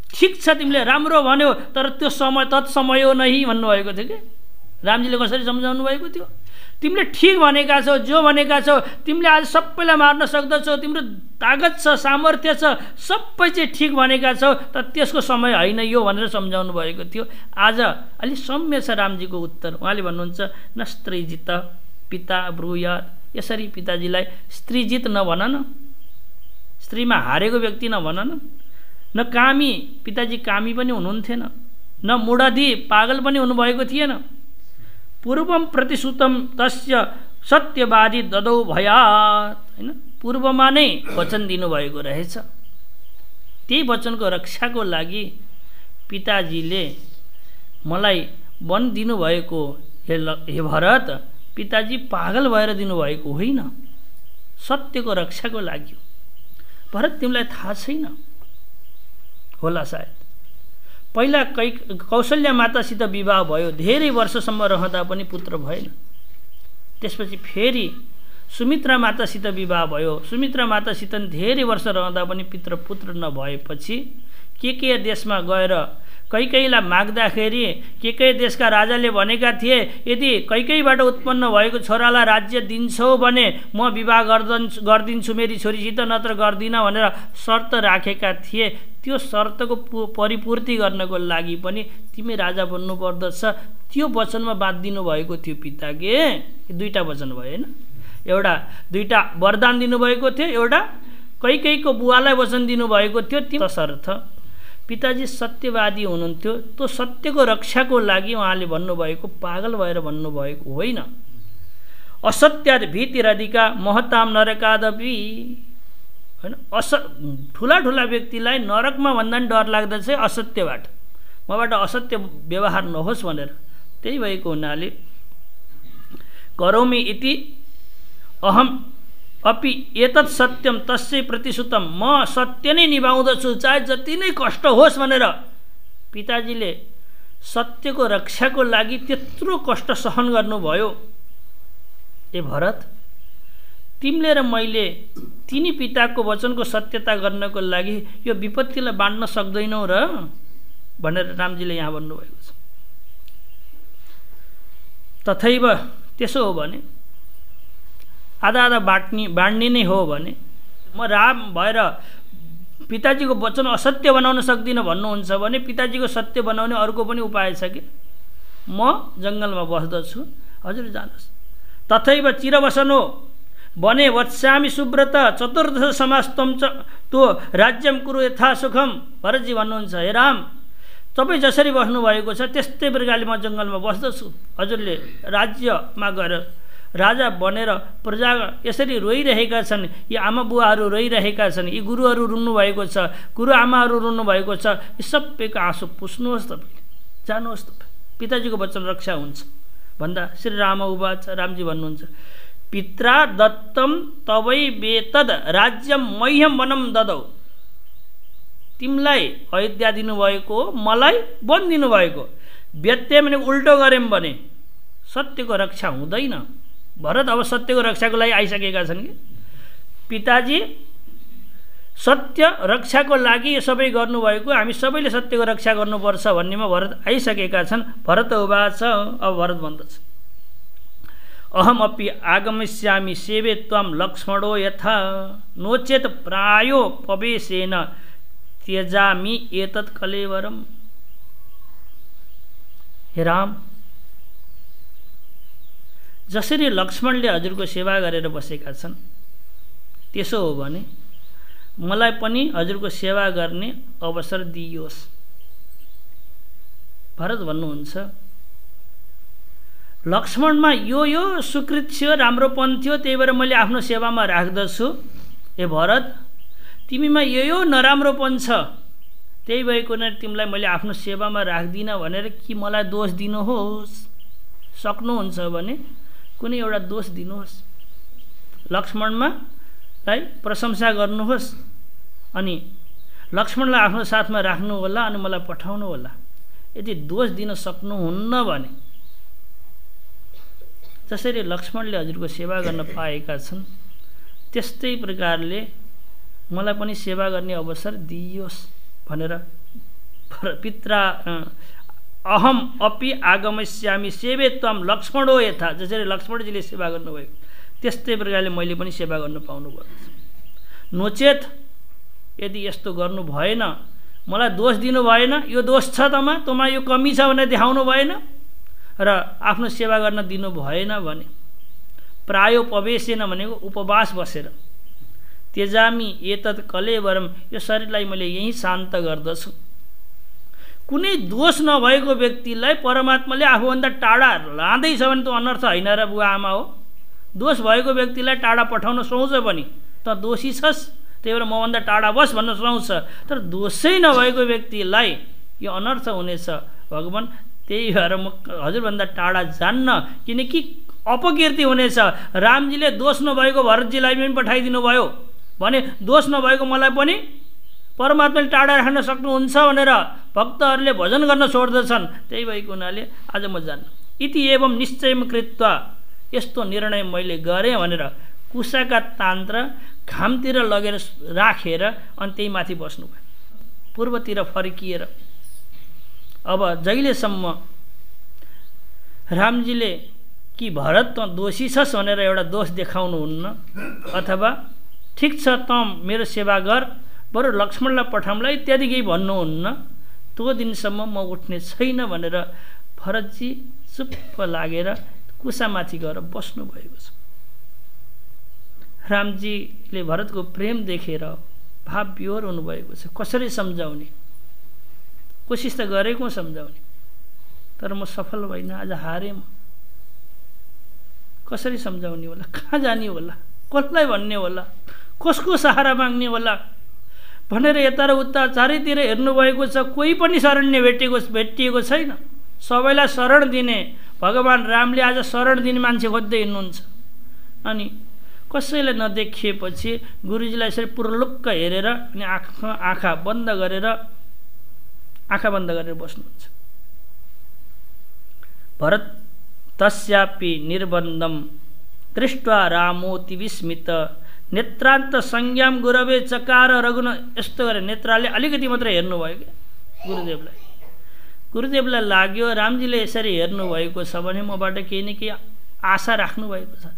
ठिक छ तिमीले राम्रो भन्यो, तर त्यो समय तत्समय हो नै भन्नुभएको थियो कि रामजीले कसरी सम्झाउनु भएको थियो? तिमीले ठिक भनेका छौ, जो भनेका छौ, तिमीले आज सबैलाई मार्न सक्दछौ, तिम्रो तागत छ, सामर्थ्य छ, सबै चाहिँ ठिक भनेका छौ, तर त्यसको समय होइन यो भनेर सम्झाउनु भएको थियो। आज अलिक सौम्य छ रामजीको उत्तर। उहाँले भन्नुहुन्छ न स्त्रीजित पिता ब्रूयात्, यसरी पिताजीलाई स्त्रीजित नभन न, स्त्रीमा हारेको व्यक्ति नभन न, न कामी, पिताजी कामी पनि हुनुहुन्थेन, न मूढाधि पागल पनि हुनुभएको थिएन। पूर्वम प्रतिश्रुतम तस्य सत्यवादी ददौ भयात्, होइन, पूर्वमा नै वचन दिनुभएको रहेछ। त्यही वचनको रक्षाको लागि पिताजीले मलाई वन दिनुभएको। हे हे भरत, पिताजी पागल भएर दिनुभएको होइन, सत्यको रक्षाको लागि हो। भरत, तिमीलाई थाहा छैन होला सायद, पहिला कै कौशल्या मातासित विवाह भयो, धेरै वर्षसम्म रहँदा पनि पुत्र भएन। त्यसपछि फेरि सुमित्रा मातासित विवाह भयो, सुमित्रा मातासित धेरै वर्ष रहँदा पनि पित्र पुत्र नभएपछि के के देशमा गएर कैकेयीलाई माग्दाखेरि केकै देशका राजाले भनेका थिए, यदि कैकेयीबाट उत्पन्न भएको छोरालाई राज्य दिन्छौ भने म विवाह गर्दन्छु गरिदिन्छु मेरी छोरीसित, नत्र गर्दिनँ भनेर शर्त राखेका थिए। त्यो शर्तको परिपूर्ति गर्नको लागि पनि तिमी राजा बन्नु पर्दछ, त्यो वचनमा बाँधिदिनु भएको थियो पिताले। दुईवटा वचन भयो होइन, एउटा दुईवटा वरदान दिनुभएको थियो, एउटा कैकेयीको बुवालाई वचन दिनुभएको थियो। त्यो शर्त पिताजी सत्यवादी हुनुहुन्थ्यो, त्यो सत्यको रक्षाको लागि उहाँले भन्नुभएको, पागल भएर भन्नुभएको होइन। असत्याद भीतिरधिका महताम नरकादपि, होइन, अस ठुला ठुला व्यक्तिलाई नरकमा भन्दा पनि डर लाग्दछ असत्यबाट, मबाट असत्य व्यवहार नहोस् भनेर। त्यही भएको हुनाले करोमि इति अहम अपि एतत् सत्यम तस्यै प्रतिश्रुतम, म सत्य नै निभाउँदछु चाहे जति नै कष्ट होस् भनेर पिताजीले सत्यको रक्षाको लागि त्यत्रो कष्ट सहन गर्नुभयो। ए भरत, तिमीले र मैले तिनी पिताको वचनको सत्यता गर्नको लागि यो विपत्तिलाई बाँड्न सक्दैनौ र भनेर रामजीले यहाँ भन्नुभएको छ। तथैव त्यसो हो भने आधा आधा बाँड्ने बाँड्ने नै हो भने म राम भएर पिताजीको वचन असत्य बनाउन सक्दिनँ भन्नुहुन्छ भने पिताजीको सत्य बनाउने अर्को पनि उपाय छ कि म जङ्गलमा बस्दछु, हजुर जानुहोस्। तथैव चिरवसनो वने वत्स्यामि सुब्रत चतुर्दश समास्तम च त्यो राज्यम कुरु यथा सुखम। भरतजी भन्नुहुन्छ, हे राम, तपाईँ जसरी बस्नुभएको छ त्यस्तै प्रकारले म जङ्गलमा बस्दछु। हजुरले राज्यमा गएर राजा बनेर प्रजा यसरी रोइरहेका छन्, यी आमा बुवाहरू रोइरहेका छन्, यी गुरुहरू रुन्नुभएको छ, गुरु आमाहरू रुन्नुभएको छ, यी सबैको आँसु पुस्नुहोस्, तपाईँले जानुहोस्, तपाईँ पिताजीको वचन रक्षा हुन्छ भन्दा श्री राम उवाच, रामजी भन्नुहुन्छ, पित्रा दत्तम तवै वेतद राज्यम मह्यम वनम ददौ। तिमीलाई अयोध्या दिनुभएको, मलाई वन दिनुभएको, व्यत्यय भने उल्टो गऱ्यौँ भने सत्यको रक्षा हुँदैन। भरत अब सत्यको रक्षाको लागि आइसकेका छन् कि पिताजी सत्य रक्षाको लागि यो सबै गर्नुभएको, हामी सबैले सत्यको रक्षा गर्नुपर्छ भन्नेमा भरत आइसकेका छन्। भरत उवाच, अब भरत भन्दछ, अहम अपि आगमिष्यामि सेवे त्वं लक्ष्मणो यथा नोचेत प्रायो पवेशेन त्यजामि एतत् कलेवरम। हे राम, जसरी लक्ष्मणले हजुरको सेवा गरेर बसेका छन् त्यसो हो भने मलाई पनि हजुरको सेवा गर्ने अवसर दिइयोस्। भरत भन्नुहुन्छ, लक्ष्मणमा यो यो सुकृत थियो, राम्रोपन थियो, त्यही भएर मैले आफ्नो सेवामा राख्दछु। ए भरत, तिमीमा यो यो नराम्रोपन छ, त्यही भएको नै तिमीलाई मैले आफ्नो सेवामा राख्दिनँ भनेर कि मलाई दोष दिनुहोस्। सक्नुहुन्छ भने कुनै एउटा दोष दिनुहोस्, लक्ष्मणमा लाई प्रशंसा गर्नुहोस्, अनि लक्ष्मणलाई आफ्नो साथमा राख्नु होला अनि मलाई पठाउनु होला। यदि दोष दिन सक्नुहुन्न भने जसरी लक्ष्मणले हजुरको सेवा गर्न पाएका छन् त्यस्तै प्रकारले मलाई पनि सेवा गर्ने अवसर दिइयोस् भनेर पित्रा अहम अपि आगमस्यामि सेवे त्वम लक्ष्मणो यथा, जसरी लक्ष्मणजीले सेवा गर्नुभयो त्यस्तै प्रकारले मैले पनि सेवा गर्नु पाउनुपर्छ। नोचेत यदि यस्तो गर्नु भएन, मलाई दोष दिनु भएन, यो दोष छ तमा तँमा यो कमी छ भनेर देखाउनु भएन र आफ्नो सेवा गर्न दिनु भएन भने प्रायोपवेशेन भनेको उपवास बसेर त्यजामी एतत् कलेवरम, यो शरीरलाई मैले यहीँ शान्त गर्दछु। कुनै दोष नभएको व्यक्तिलाई परमात्माले आफूभन्दा टाढा लाँदैछ भने त अनर्थ होइन र बुवा आमा हो। दोष भएको व्यक्तिलाई टाढा पठाउन सुहाउँछ पनि, त दोषी छस् त्यही भएर मभन्दा टाढा बस भन्न सुहाउँछ। तर दोषै नभएको व्यक्तिलाई यो अनर्थ हुनेछ भगवान, त्यही भएर म हजुरभन्दा टाढा जान्न, किनकि अपकीर्ति हुनेछ। रामजीले दोष नभएको भरतजीलाई पनि पठाइदिनु भयो भने दोष नभएको मलाई पनि परमात्माले टाढा राख्न सक्नुहुन्छ भनेर भक्तहरूले भजन गर्न छोड्दछन्। त्यही भएको हुनाले आज म जान्न। इति एवं निश्चयम कृत्वा, यस्तो निर्णय मैले गरेँ भनेर कुसाका तान्त्र घामतिर लगेर राखेर अनि त्यही माथि बस्नुभयो। पूर्वतिर फर्किएर अब जहिलेसम्म रामजीले कि भरत त दोषी छस् भनेर एउटा दोष देखाउनुहुन्न, अथवा ठिक छ त मेरो सेवा गर बरु लक्ष्मणलाई पठाउँला इत्यादि केही भन्नुहुन्न, त्यो दिनसम्म म उठ्ने छैन भनेर भरतजी चुप्प लागेर कुसामाथि गएर बस्नुभएको छ। रामजीले भरतको प्रेम देखेर भाव विहोर हुनुभएको छ। कसरी सम्झाउने, कोसिस त गरेको सम्झाउने, तर म सफल भइन, आज हारेँ म। कसरी सम्झाउने होला, कहाँ जाने होला, कसलाई भन्ने होला, कसको सहारा माग्ने होला भनेर यता र उता चारैतिर हेर्नुभएको छ। कोही पनि शरण्य भेटेको भेटिएको छैन। सबैलाई शरण दिने भगवान रामले आज शरण दिने मान्छे खोज्दै हिँड्नुहुन्छ। अनि कसैलाई नदेखिएपछि गुरुजीलाई यसरी पुर्लुक्क हेरेर अनि आँखा आँखा बन्द गरेर आँखा बन्द गरेर बस्नुहुन्छ। भरत तस्यापि निर्बन्धम दृष्ट्वा रामोति विस्मित नेत्रान्त संज्ञाम गुरवे चकार रघुन, यस्तो गरेर नेत्रले अलिकति मात्रै हेर्नुभयो क्या गुरुदेवलाई। गुरुदेवलाई लाग्यो रामजीले यसरी हेर्नुभएको छ भने मबाट केही न केही आशा राख्नुभएको छ,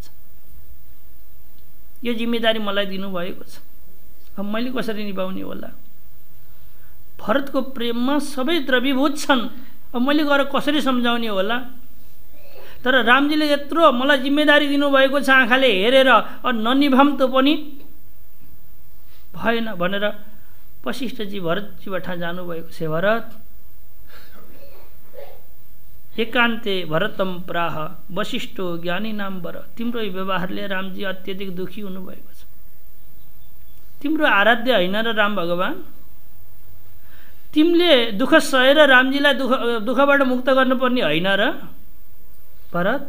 यो जिम्मेदारी मलाई दिनुभएको छ, अब मैले कसरी निभाउने होला। भरतको प्रेममा सबै द्रवीभूत छन्, अब मैले गएर कसरी सम्झाउने होला। तर रामजीले यत्रो मलाई जिम्मेदारी दिनुभएको छ आँखाले हेरेर ननिभाम त पनि भएन भनेर वशिष्ठजी भरतजीबाट जानुभएको छ। भरत एकान्ते भरतम प्राह वशिष्ठो ज्ञानी नाम वर, तिम्रो व्यवहारले रामजी अत्यधिक दुखी हुनुभएको छ। तिम्रो आराध्य होइन र राम भगवान, तिमीले दुःख सहेर रामजीलाई दुःख दुःखबाट मुक्त गर्नुपर्ने होइन र भरत।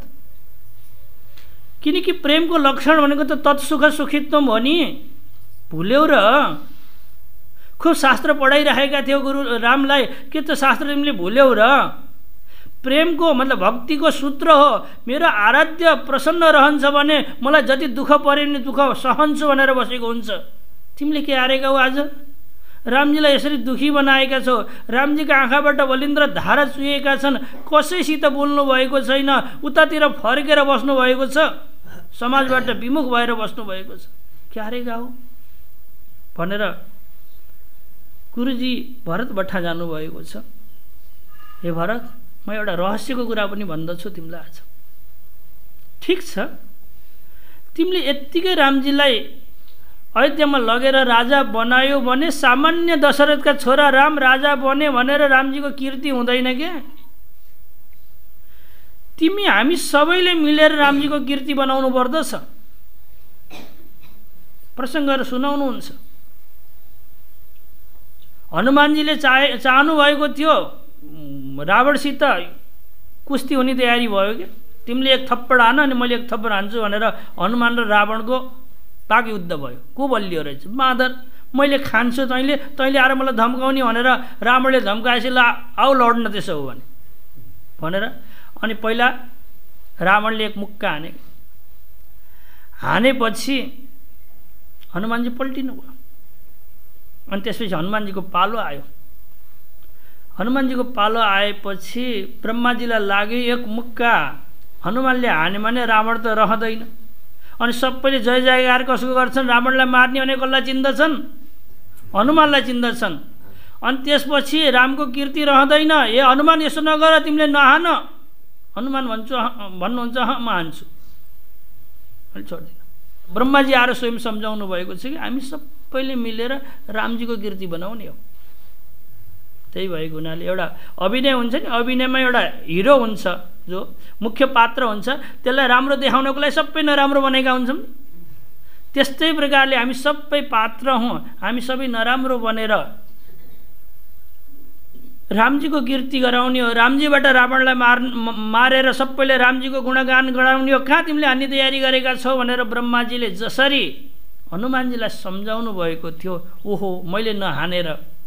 किनकि प्रेमको लक्षण भनेको त तत्सुख सुखित्वम हो नि, भुल्यौ र। खुब शास्त्र पढाइरहेका थियो गुरु रामलाई, के त शास्त्र तिमीले भुल्यौ र। प्रेमको मतलब भक्तिको सूत्र हो, मेरो आराध्य प्रसन्न रहन्छ भने मलाई जति दुःख परे नि दुःख सहन्छु भनेर बसेको हुन्छ। तिमीले के हारेका हो आज? रामजीलाई यसरी दुखी बनाएका छौ। रामजीका आँखाबाट बलिन्द्र धारा चुहिएका छन्, कसैसित बोल्नु भएको छैन, उतातिर फर्केर बस्नु भएको छ, समाजबाट विमुख भएर बस्नु भएको छ। के हारेका हो भनेर गुरुजी भरतबाट जानुभएको छ। हे भरत, म एउटा रहस्यको कुरा पनि भन्दछु तिमीलाई आज। ठिक छ, तिमीले यत्तिकै रामजीलाई अयोध्यामा लगेर राजा बनायो भने सामान्य दशरथका छोरा राम राजा बने भनेर रामजीको कीर्ति हुँदैन क्या। तिमी हामी सबैले मिलेर रामजीको कीर्ति बनाउनु पर्दछ। प्रसङ्गहरू सुनाउनुहुन्छ। हनुमानजीले चाहे चाहनु भएको थियो रावणसित कुस्ती हुने तयारी भयो क्या। तिमीले एक थप्पड हान अनि मैले एक थप्पड हान्छु भनेर हनुमान र रावणको ताक युद्ध भयो। को बलियो रहेछ? मादर, मैले खान्छु, तैँले तैँले आएर मलाई धम्काउने भनेर रावणले धम्काएपछि ल आऊ लड्न त्यसो हो भने भनेर अनि पहिला रावणले एक मुक्का हाने। हानेपछि हनुमानजी पल्टिनु भयो। अनि त्यसपछि हनुमानजीको पालो आयो। हनुमानजीको पालो आएपछि ब्रह्माजीलाई लाग्यो एक मुक्का हनुमानले हान्यो भने रावण त रहँदैन। अनि सबैले जय जयकार कसको गर्छन्? रावणलाई मार्ने भने कसलाई चिन्दछन्? हनुमानलाई चिन्दछन्। अनि त्यसपछि रामको कीर्ति रहँदैन। ए हनुमान यसो नगर, तिमीले नहान। हनुमान भन्छु भन्नुहुन्छ म हान्छु, अहिले छोड्दिनँ। ब्रह्माजी आएर स्वयं सम्झाउनु भएको छ कि हामी सबैले मिलेर रामजीको कीर्ति बनाउने हो। त्यही भएको हुनाले एउटा अभिनय हुन्छ नि, अभिनयमा एउटा हिरो हुन्छ जो मुख्य पात्र हुन्छ, त्यसलाई राम्रो देखाउनको लागि सबै नराम्रो बनेका हुन्छौँ। त्यस्तै प्रकारले हामी सबै पात्र हौँ, हामी सबै नराम्रो बनेर रामजीको कीर्ति गराउने हो। रामजीबाट रावणलाई मार मारेर सबैले रामजीको गुणगान गराउने हो। कहाँ तिमीले हान्ने तयारी गरेका छौ भनेर ब्रह्माजीले जसरी हनुमानजीलाई सम्झाउनु भएको थियो, ओहो मैले नहानेर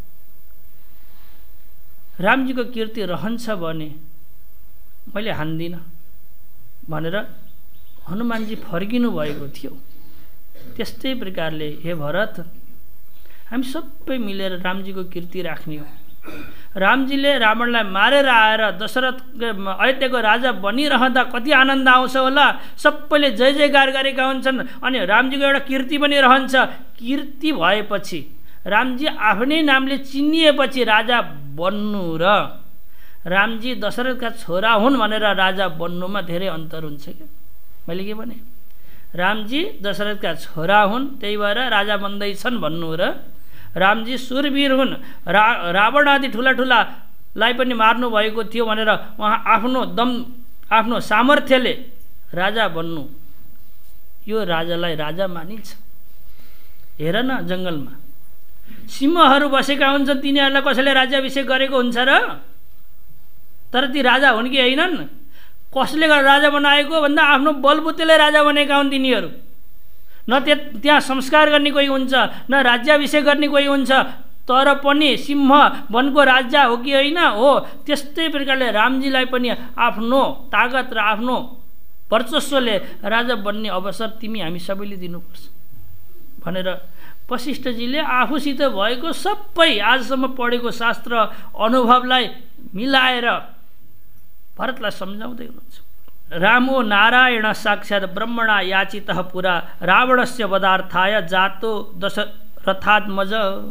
रामजीको कीर्ति रहन्छ भने मैले हान्दिनँ भनेर हनुमानजी फर्किनु भएको थियो। त्यस्तै प्रकारले हे भरत, हामी सबै मिलेर रामजीको कीर्ति राख्ने हो। रामजीले रावणलाई मारेर आएर दशरथ अयोध्याको राजा बनिरहँदा कति आनन्द आउँछ होला। सबैले जय जयकार गरेका हुन्छन् अनि रामजीको एउटा कीर्ति पनि रहन्छ। कीर्ति भएपछि रामजी आफ्नै नामले चिनिएपछि राजा बन्नु र रामजी दशरथका छोरा हुन् भनेर राजा बन्नुमा धेरै अन्तर हुन्छ क्या। मैले के भने रामजी दशरथका छोरा हुन् त्यही भएर राजा बन्दैछन् भन्नु र रामजी सुरवीर हुन्, रा रावण आदि ठुला ठुलालाई पनि मार्नु भएको थियो भनेर उहाँ आफ्नो दम आफ्नो सामर्थ्यले राजा बन्नु, यो राजालाई राजा मानिन्छ। हेर न जङ्गलमा सिंहहरू बसेका हुन्छन्, तिनीहरूलाई कसैले राज्याभिषेक गरेको हुन्छ र? तर ती राजा हुन् कि होइनन्? कसले राजा बनाएको भन्दा आफ्नो बलबुतेले राजा बनेका हुन् तिनीहरू। न त्यहाँ संस्कार गर्ने कोही हुन्छ, न राज्याभिषेक गर्ने कोही हुन्छ, तर पनि सिंह वनको राजा हो कि होइन? हो। त्यस्तै प्रकारले रामजीलाई पनि आफ्नो तागत र आफ्नो वर्चस्वले राजा बन्ने अवसर तिमी हामी सबैले दिनुपर्छ भनेर वशिष्ठजीले आफूसित भएको सबै आजसम्म पढेको शास्त्र अनुभवलाई मिलाएर भरतलाई सम्झाउँदै हुनुहुन्छ। रामो नारायण साक्षात् ब्रह्मणा याचितः पुरा रावणस्य वधार्थाय जातो दशरथात्मज।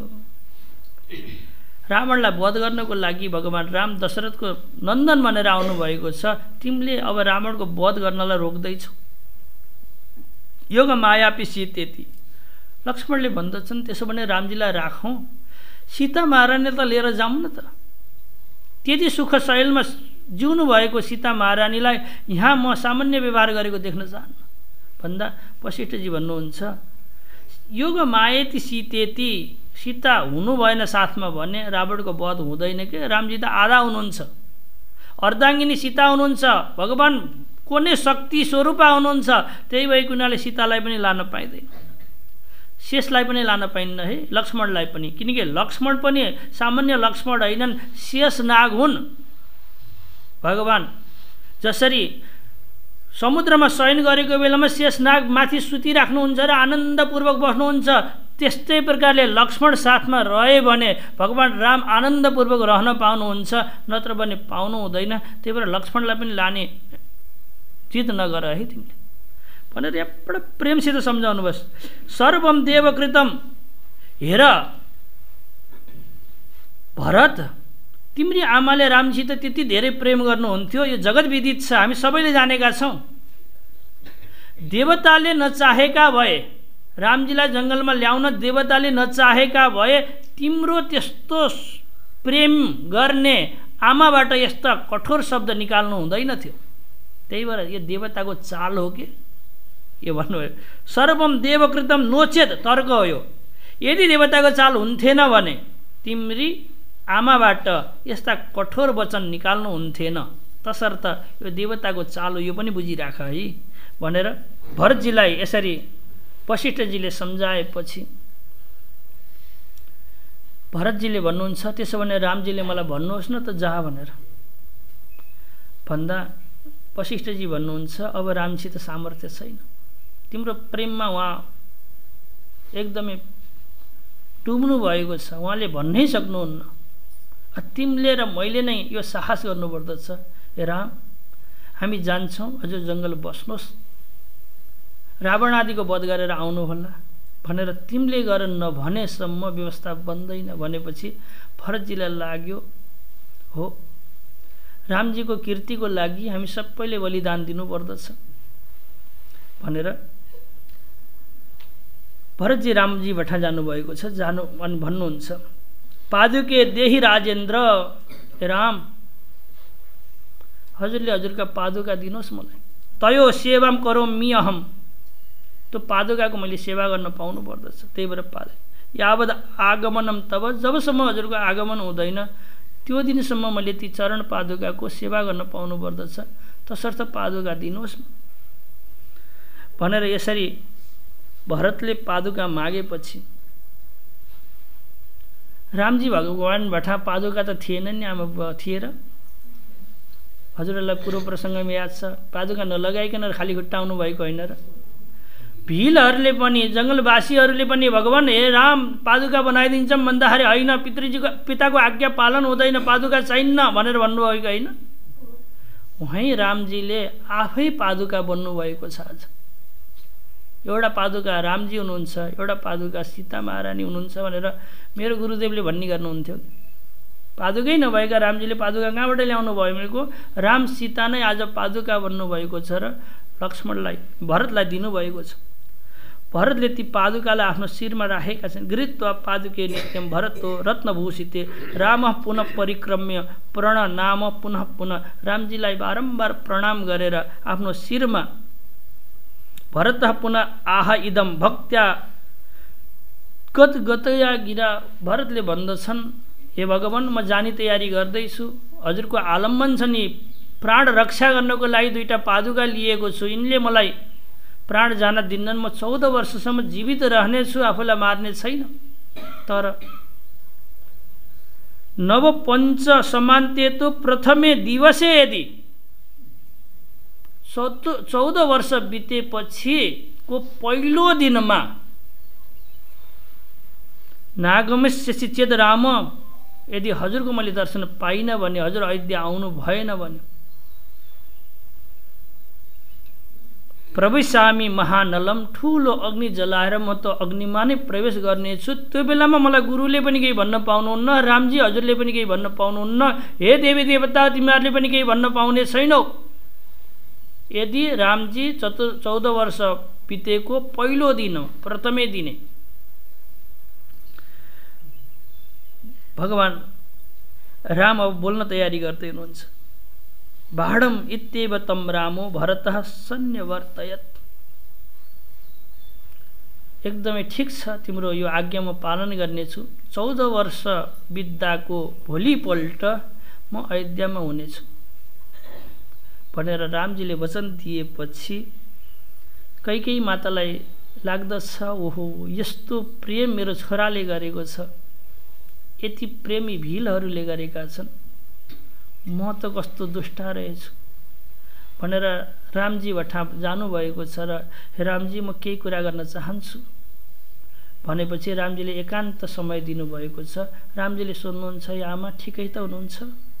रावणलाई वध गर्नको लागि भगवान् राम दशरथको नन्दन भनेर आउनुभएको छ। तिमीले अब रावणको वध गर्नलाई रोक्दैछौ। योग मायापी सीतेति। लक्ष्मणले भन्दछन् त्यसो भने रामजीलाई राखौँ, सीता महारानीले त लिएर जाउँ न त। त्यति सुख शैलमा जिउनु भएको सीता महारानीलाई यहाँ म सामान्य व्यवहार गरेको देख्न चाहन्न भन्दा वशिष्ठजी भन्नुहुन्छ योग मायेति सीतेति। सीता हुनु भएन साथमा भने रावणको वध हुँदैन कि। रामजी त आधा हुनुहुन्छ, अर्धाङ्गिनी सीता हुनुहुन्छ, भगवान् को नै शक्ति स्वरूपा हुनुहुन्छ। त्यही भएको हुनाले सीतालाई पनि लान पाइँदैन, शेषलाई पनि लान पाइन्न है, लक्ष्मणलाई पनि। किनकि लक्ष्मण पनि सामान्य लक्ष्मण होइनन्, शेष नाग हुन्। भगवान् जसरी समुद्रमा शयन गरेको बेलामा शेष नाग माथि सुतिराख्नुहुन्छ र आनन्दपूर्वक बस्नुहुन्छ, त्यस्तै प्रकारले लक्ष्मण साथमा रहे भने भगवान् राम आनन्दपूर्वक रहन पाउनुहुन्छ, नत्र भने पाउनु हुँदैन। त्यही भएर लक्ष्मणलाई पनि लाने जिद नगर है तिमीले भनेर एउटा प्रेमसित सम्झाउनुभयो। सर्वम देवकृतम। हेर भरत, तिम्री आमाले रामसित त्यति धेरै प्रेम गर्नुहुन्थ्यो, यो जगत विदित छ, हामी सबैले जानेका छौँ। देवताले नचाहेका भए रामजीलाई जङ्गलमा ल्याउन देवताले नचाहेका भए तिम्रो त्यस्तो प्रेम गर्ने आमाबाट यस्ता कठोर शब्द निकाल्नु हुँदैन थियो। त्यही भएर यो देवताको चाल हो कि यो भन्नुभयो। सर्वम देवकृतम नोचेत तर्क हो यो। यदि देवताको चाल हुन्थेन भने तिम्री आमाबाट यस्ता कठोर वचन निकाल्नु हुन्थेन। तसर्थ यो देवताको चाल हो, यो पनि बुझिराख है भनेर भरतजीलाई यसरी वशिष्ठजीले सम्झाएपछि भरतजीले भन्नुहुन्छ त्यसो भने रामजीले मलाई भन्नुहोस् न त जा भनेर भन्दा वशिष्ठजी भन्नुहुन्छ अब रामसित सामर्थ्य छैन। तिम्रो प्रेममा उहाँ एकदमै डुब्नु भएको छ, उहाँले भन्नै सक्नुहुन्न। तिमीले र मैले नै यो साहस गर्नुपर्दछ। हे राम, हामी जान्छौँ, हजुर जङ्गल बस्नुहोस्, रावण आदिको वध गरेर आउनु होला भनेर तिमीले गर नभनेसम्म व्यवस्था बन्दैन भनेपछि भरतजीलाई लाग्यो हो रामजीको कीर्तिको लागि हामी सबैले बलिदान दिनुपर्दछ भनेर भरतजी रामजी भट्टा जानुभएको छ। जानु अनि भन्नुहुन्छ, पादुके देही राजेन्द्र, राम हजुरले हजुरका पादुका दिनुहोस् मलाई। तयो सेवाम करो मि अहम, त्यो पादुकाको मैले सेवा गर्न पाउनु पर्दछ। त्यही भएर पाले यावद आगमनम तब, जबसम्म हजुरको आगमन हुँदैन त्यो दिनसम्म मैले ती चरण पादुकाको सेवा गर्न पाउनु पर्दछ, तसर्थ पादुका दिनुहोस् भनेर यसरी भरतले पादुका मागेपछि रामजी भगवान भट्टा पादुका त थिएन नि, आमा थिएर हजुरहरूलाई पूर्व प्रसङ्गमा याद छ, पादुका नलगाइकन खाली खुट्टा आउनु भएको होइन र। भिलहरूले पनि जङ्गलवासीहरूले पनि भगवान हे राम पादुका बनाइदिन्छौँ भन्दाखेरि होइन, पितृजीको पिताको आज्ञा पालन हुँदैन, पादुका चाहिन्न भनेर भन्नुभएको होइन। उहाँ रामजीले आफै पादुका बन्नुभएको छ। आज एउटा पादुका रामजी हुनुहुन्छ, एउटा पादुका सीता महारानी हुनुहुन्छ भनेर मेरो गुरुदेवले भन्ने गर्नुहुन्थ्यो। पादुकै नभएका रामजीले पादुका कहाँबाट ल्याउनु भयो भनेको राम सीता नै आज पादुका बन्नुभएको छ र लक्ष्मणलाई भरतलाई दिनुभएको छ। भरतले ती पादुकालाई आफ्नो शिरमा राखेका छन्। गृहीत्वा पादुके नित्यम भरतो रत्नभूषिते राम पुनः परिक्रम्य प्रणनाम पुनः पुनः, रामजीलाई बारम्बार प्रणाम गरेर आफ्नो शिरमा भरत पुनः आह इदम भक्त्या गत गतया गिरा, भरतले भन्दछन् हे भगवान म जाने तयारी गर्दैछु, हजुरको आलम्बन छ नि, प्राण रक्षा गर्नको लागि दुईटा पादुका लिएको छु, यिनले मलाई प्राण जान दिन्नन्, म चौध वर्षसम्म जीवित रहनेछु, आफूलाई मार्ने छैन। तर नव पञ्च समान्ते तो प्रथमे दिवसे यदि चौध चौध वर्ष बितेपछि को पहिलो दिनमा नागमस्यसि चेद राम, यदि हजुरको मैले दर्शन पाइनँ भने, हजुर अयोध्या आउनु भएन भने प्रवेशामी महानलम, ठुलो अग्नि जलाएर म त अग्निमा नै प्रवेश गर्नेछु। त्यो बेलामा मलाई गुरुले पनि केही भन्न पाउनुहुन्न, रामजी हजुरले पनि केही भन्न पाउनुहुन्न, हे देवी देवता तिमीहरूले पनि केही भन्न पाउने छैनौ। यदि रामजी चतुर चौध वर्ष बितेको पहिलो दिन प्रथमै दिने भगवान राम अब बोल्न तयारी गर्दै हुनुहुन्छ। बाढम इत्येव तम रामो भरतः सन्यवर्तयत्, एकदमै ठिक छ, तिम्रो यो आज्ञा म पालन गर्नेछु। चौध वर्ष बित्दाको भोलिपल्ट म अयोध्यामा हुनेछु भनेर रामजीले वचन दिएपछि कैकेयी मातालाई लाग्दछ, ओहो यस्तो प्रेम मेरो छोराले गरेको छ, यति प्रेमी भीलहरूले गरेका छन्, म त कस्तो दुष्टा रहेछु भनेर रामजी भट्टा जानुभएको छ। र रामजी म केही कुरा गर्न चाहन्छु भनेपछि रामजीले एकान्त समय दिनुभएको छ। रामजीले सोध्नुहुन्छ, आमा ठिकै त हुनुहुन्छ?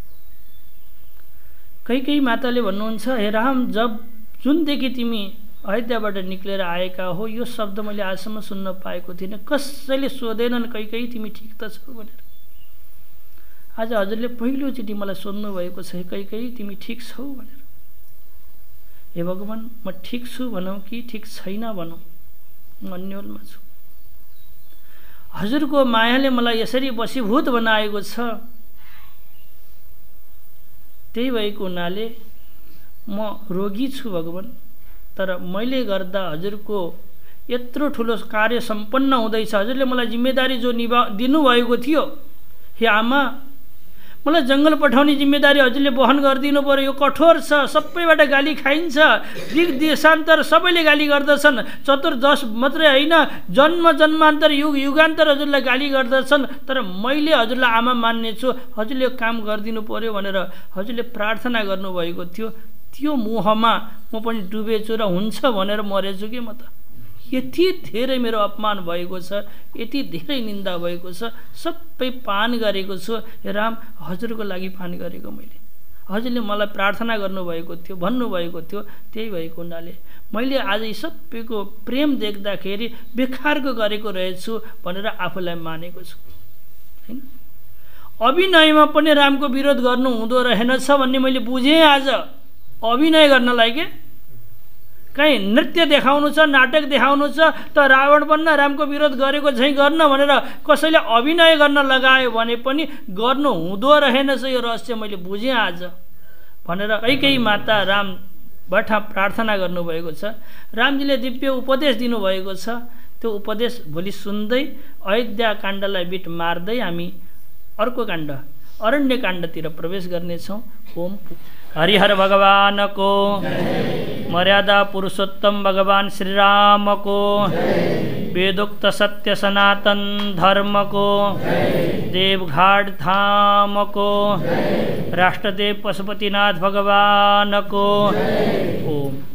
कैकेयी माताले भन्नुहुन्छ, हे राम जब जुनदेखि तिमी अयोध्याबाट निक्लेर आएका हो यो शब्द मैले आजसम्म सुन्न पाएको थिइनँ, कसैले सोधेनन् कैकेयी तिमी ठिक त छौ भनेर। आज हजुरले पहिलोचोटि मलाई सोध्नु भएको छ, कैकेयी तिमी ठिक छौ भनेर। हे भगवान म ठिक छु भनौँ कि ठिक छैन भनौँ, म अन्योलमा छु। हजुरको मायाले मलाई यसरी वशीभूत बनाएको छ, त्यही भएको हुनाले म रोगी छु भगवान, तर मैले गर्दा हजुरको यत्रो ठुलो कार्य सम्पन्न हुँदैछ। हजुरले मलाई जिम्मेदारी जो निभा दिनुभएको थियो, हे आमा मलाई जङ्गल पठाउने जिम्मेदारी हजुरले वहन गरिदिनु पर्यो। यो कठोर छ, सबैबाट गाली खाइन्छ, दिग देशान्तर सबैले गाली गर्दछन्, चतुर्दश मात्रै होइन जन्म जन्मान्तर युग युगान्तर हजुरलाई गाली गर्दछन्, तर मैले हजुरलाई आमा मान्नेछु, हजुरले काम गरिदिनु पर्यो भनेर हजुरले प्रार्थना गर्नुभएको थियो। त्यो मोहमा म पनि डुबेछु र हुन्छ भनेर मरेछु कि म त। यति धेरै मेरो अपमान भएको छ, यति धेरै निन्दा भएको छ, सबै पान गरेको छु। राम, हजुरको लागि पान गरेको मैले। हजुरले मलाई प्रार्थना गर्नुभएको थियो, भन्नुभएको थियो, त्यही भएको हुनाले मैले आज यी सबैको प्रेम देख्दाखेरि बेखारको गरेको रहेछु भनेर आफूलाई मानेको छु, हैन? अभिनयमा पनि रामको विरोध गर्नु हुँदो रहेनछ भन्ने मैले बुझेँ आज। अभिनय गर्नलाई के कहीँ नृत्य देखाउनु छ, नाटक देखाउनु छ, त रावण बन्न रामको विरोध गरेको चाहिँ गर्न भनेर कसैले अभिनय गर्न लगायो भने पनि गर्नु हुँदो रहेनछ, यो रहस्य मैले बुझेँ आज भनेर कैकेयी माता रामबाट प्रार्थना गर्नुभएको छ। रामजीले दिव्य उपदेश दिनुभएको छ। त्यो उपदेश भोलि सुन्दै अयोध्या काण्डलाई बिट मार्दै हामी अर्को काण्ड अरण्य काण्डतिर प्रवेश गर्नेछौँ। ओम हरिहर भगवानको, मर्यादा पुरुषोत्तम भगवान श्रीरामको, वेदोक्त सत्य सनातन धर्मको, देवघाट धामको, राष्ट्रदेव पशुपतिनाथ भगवानको ओम।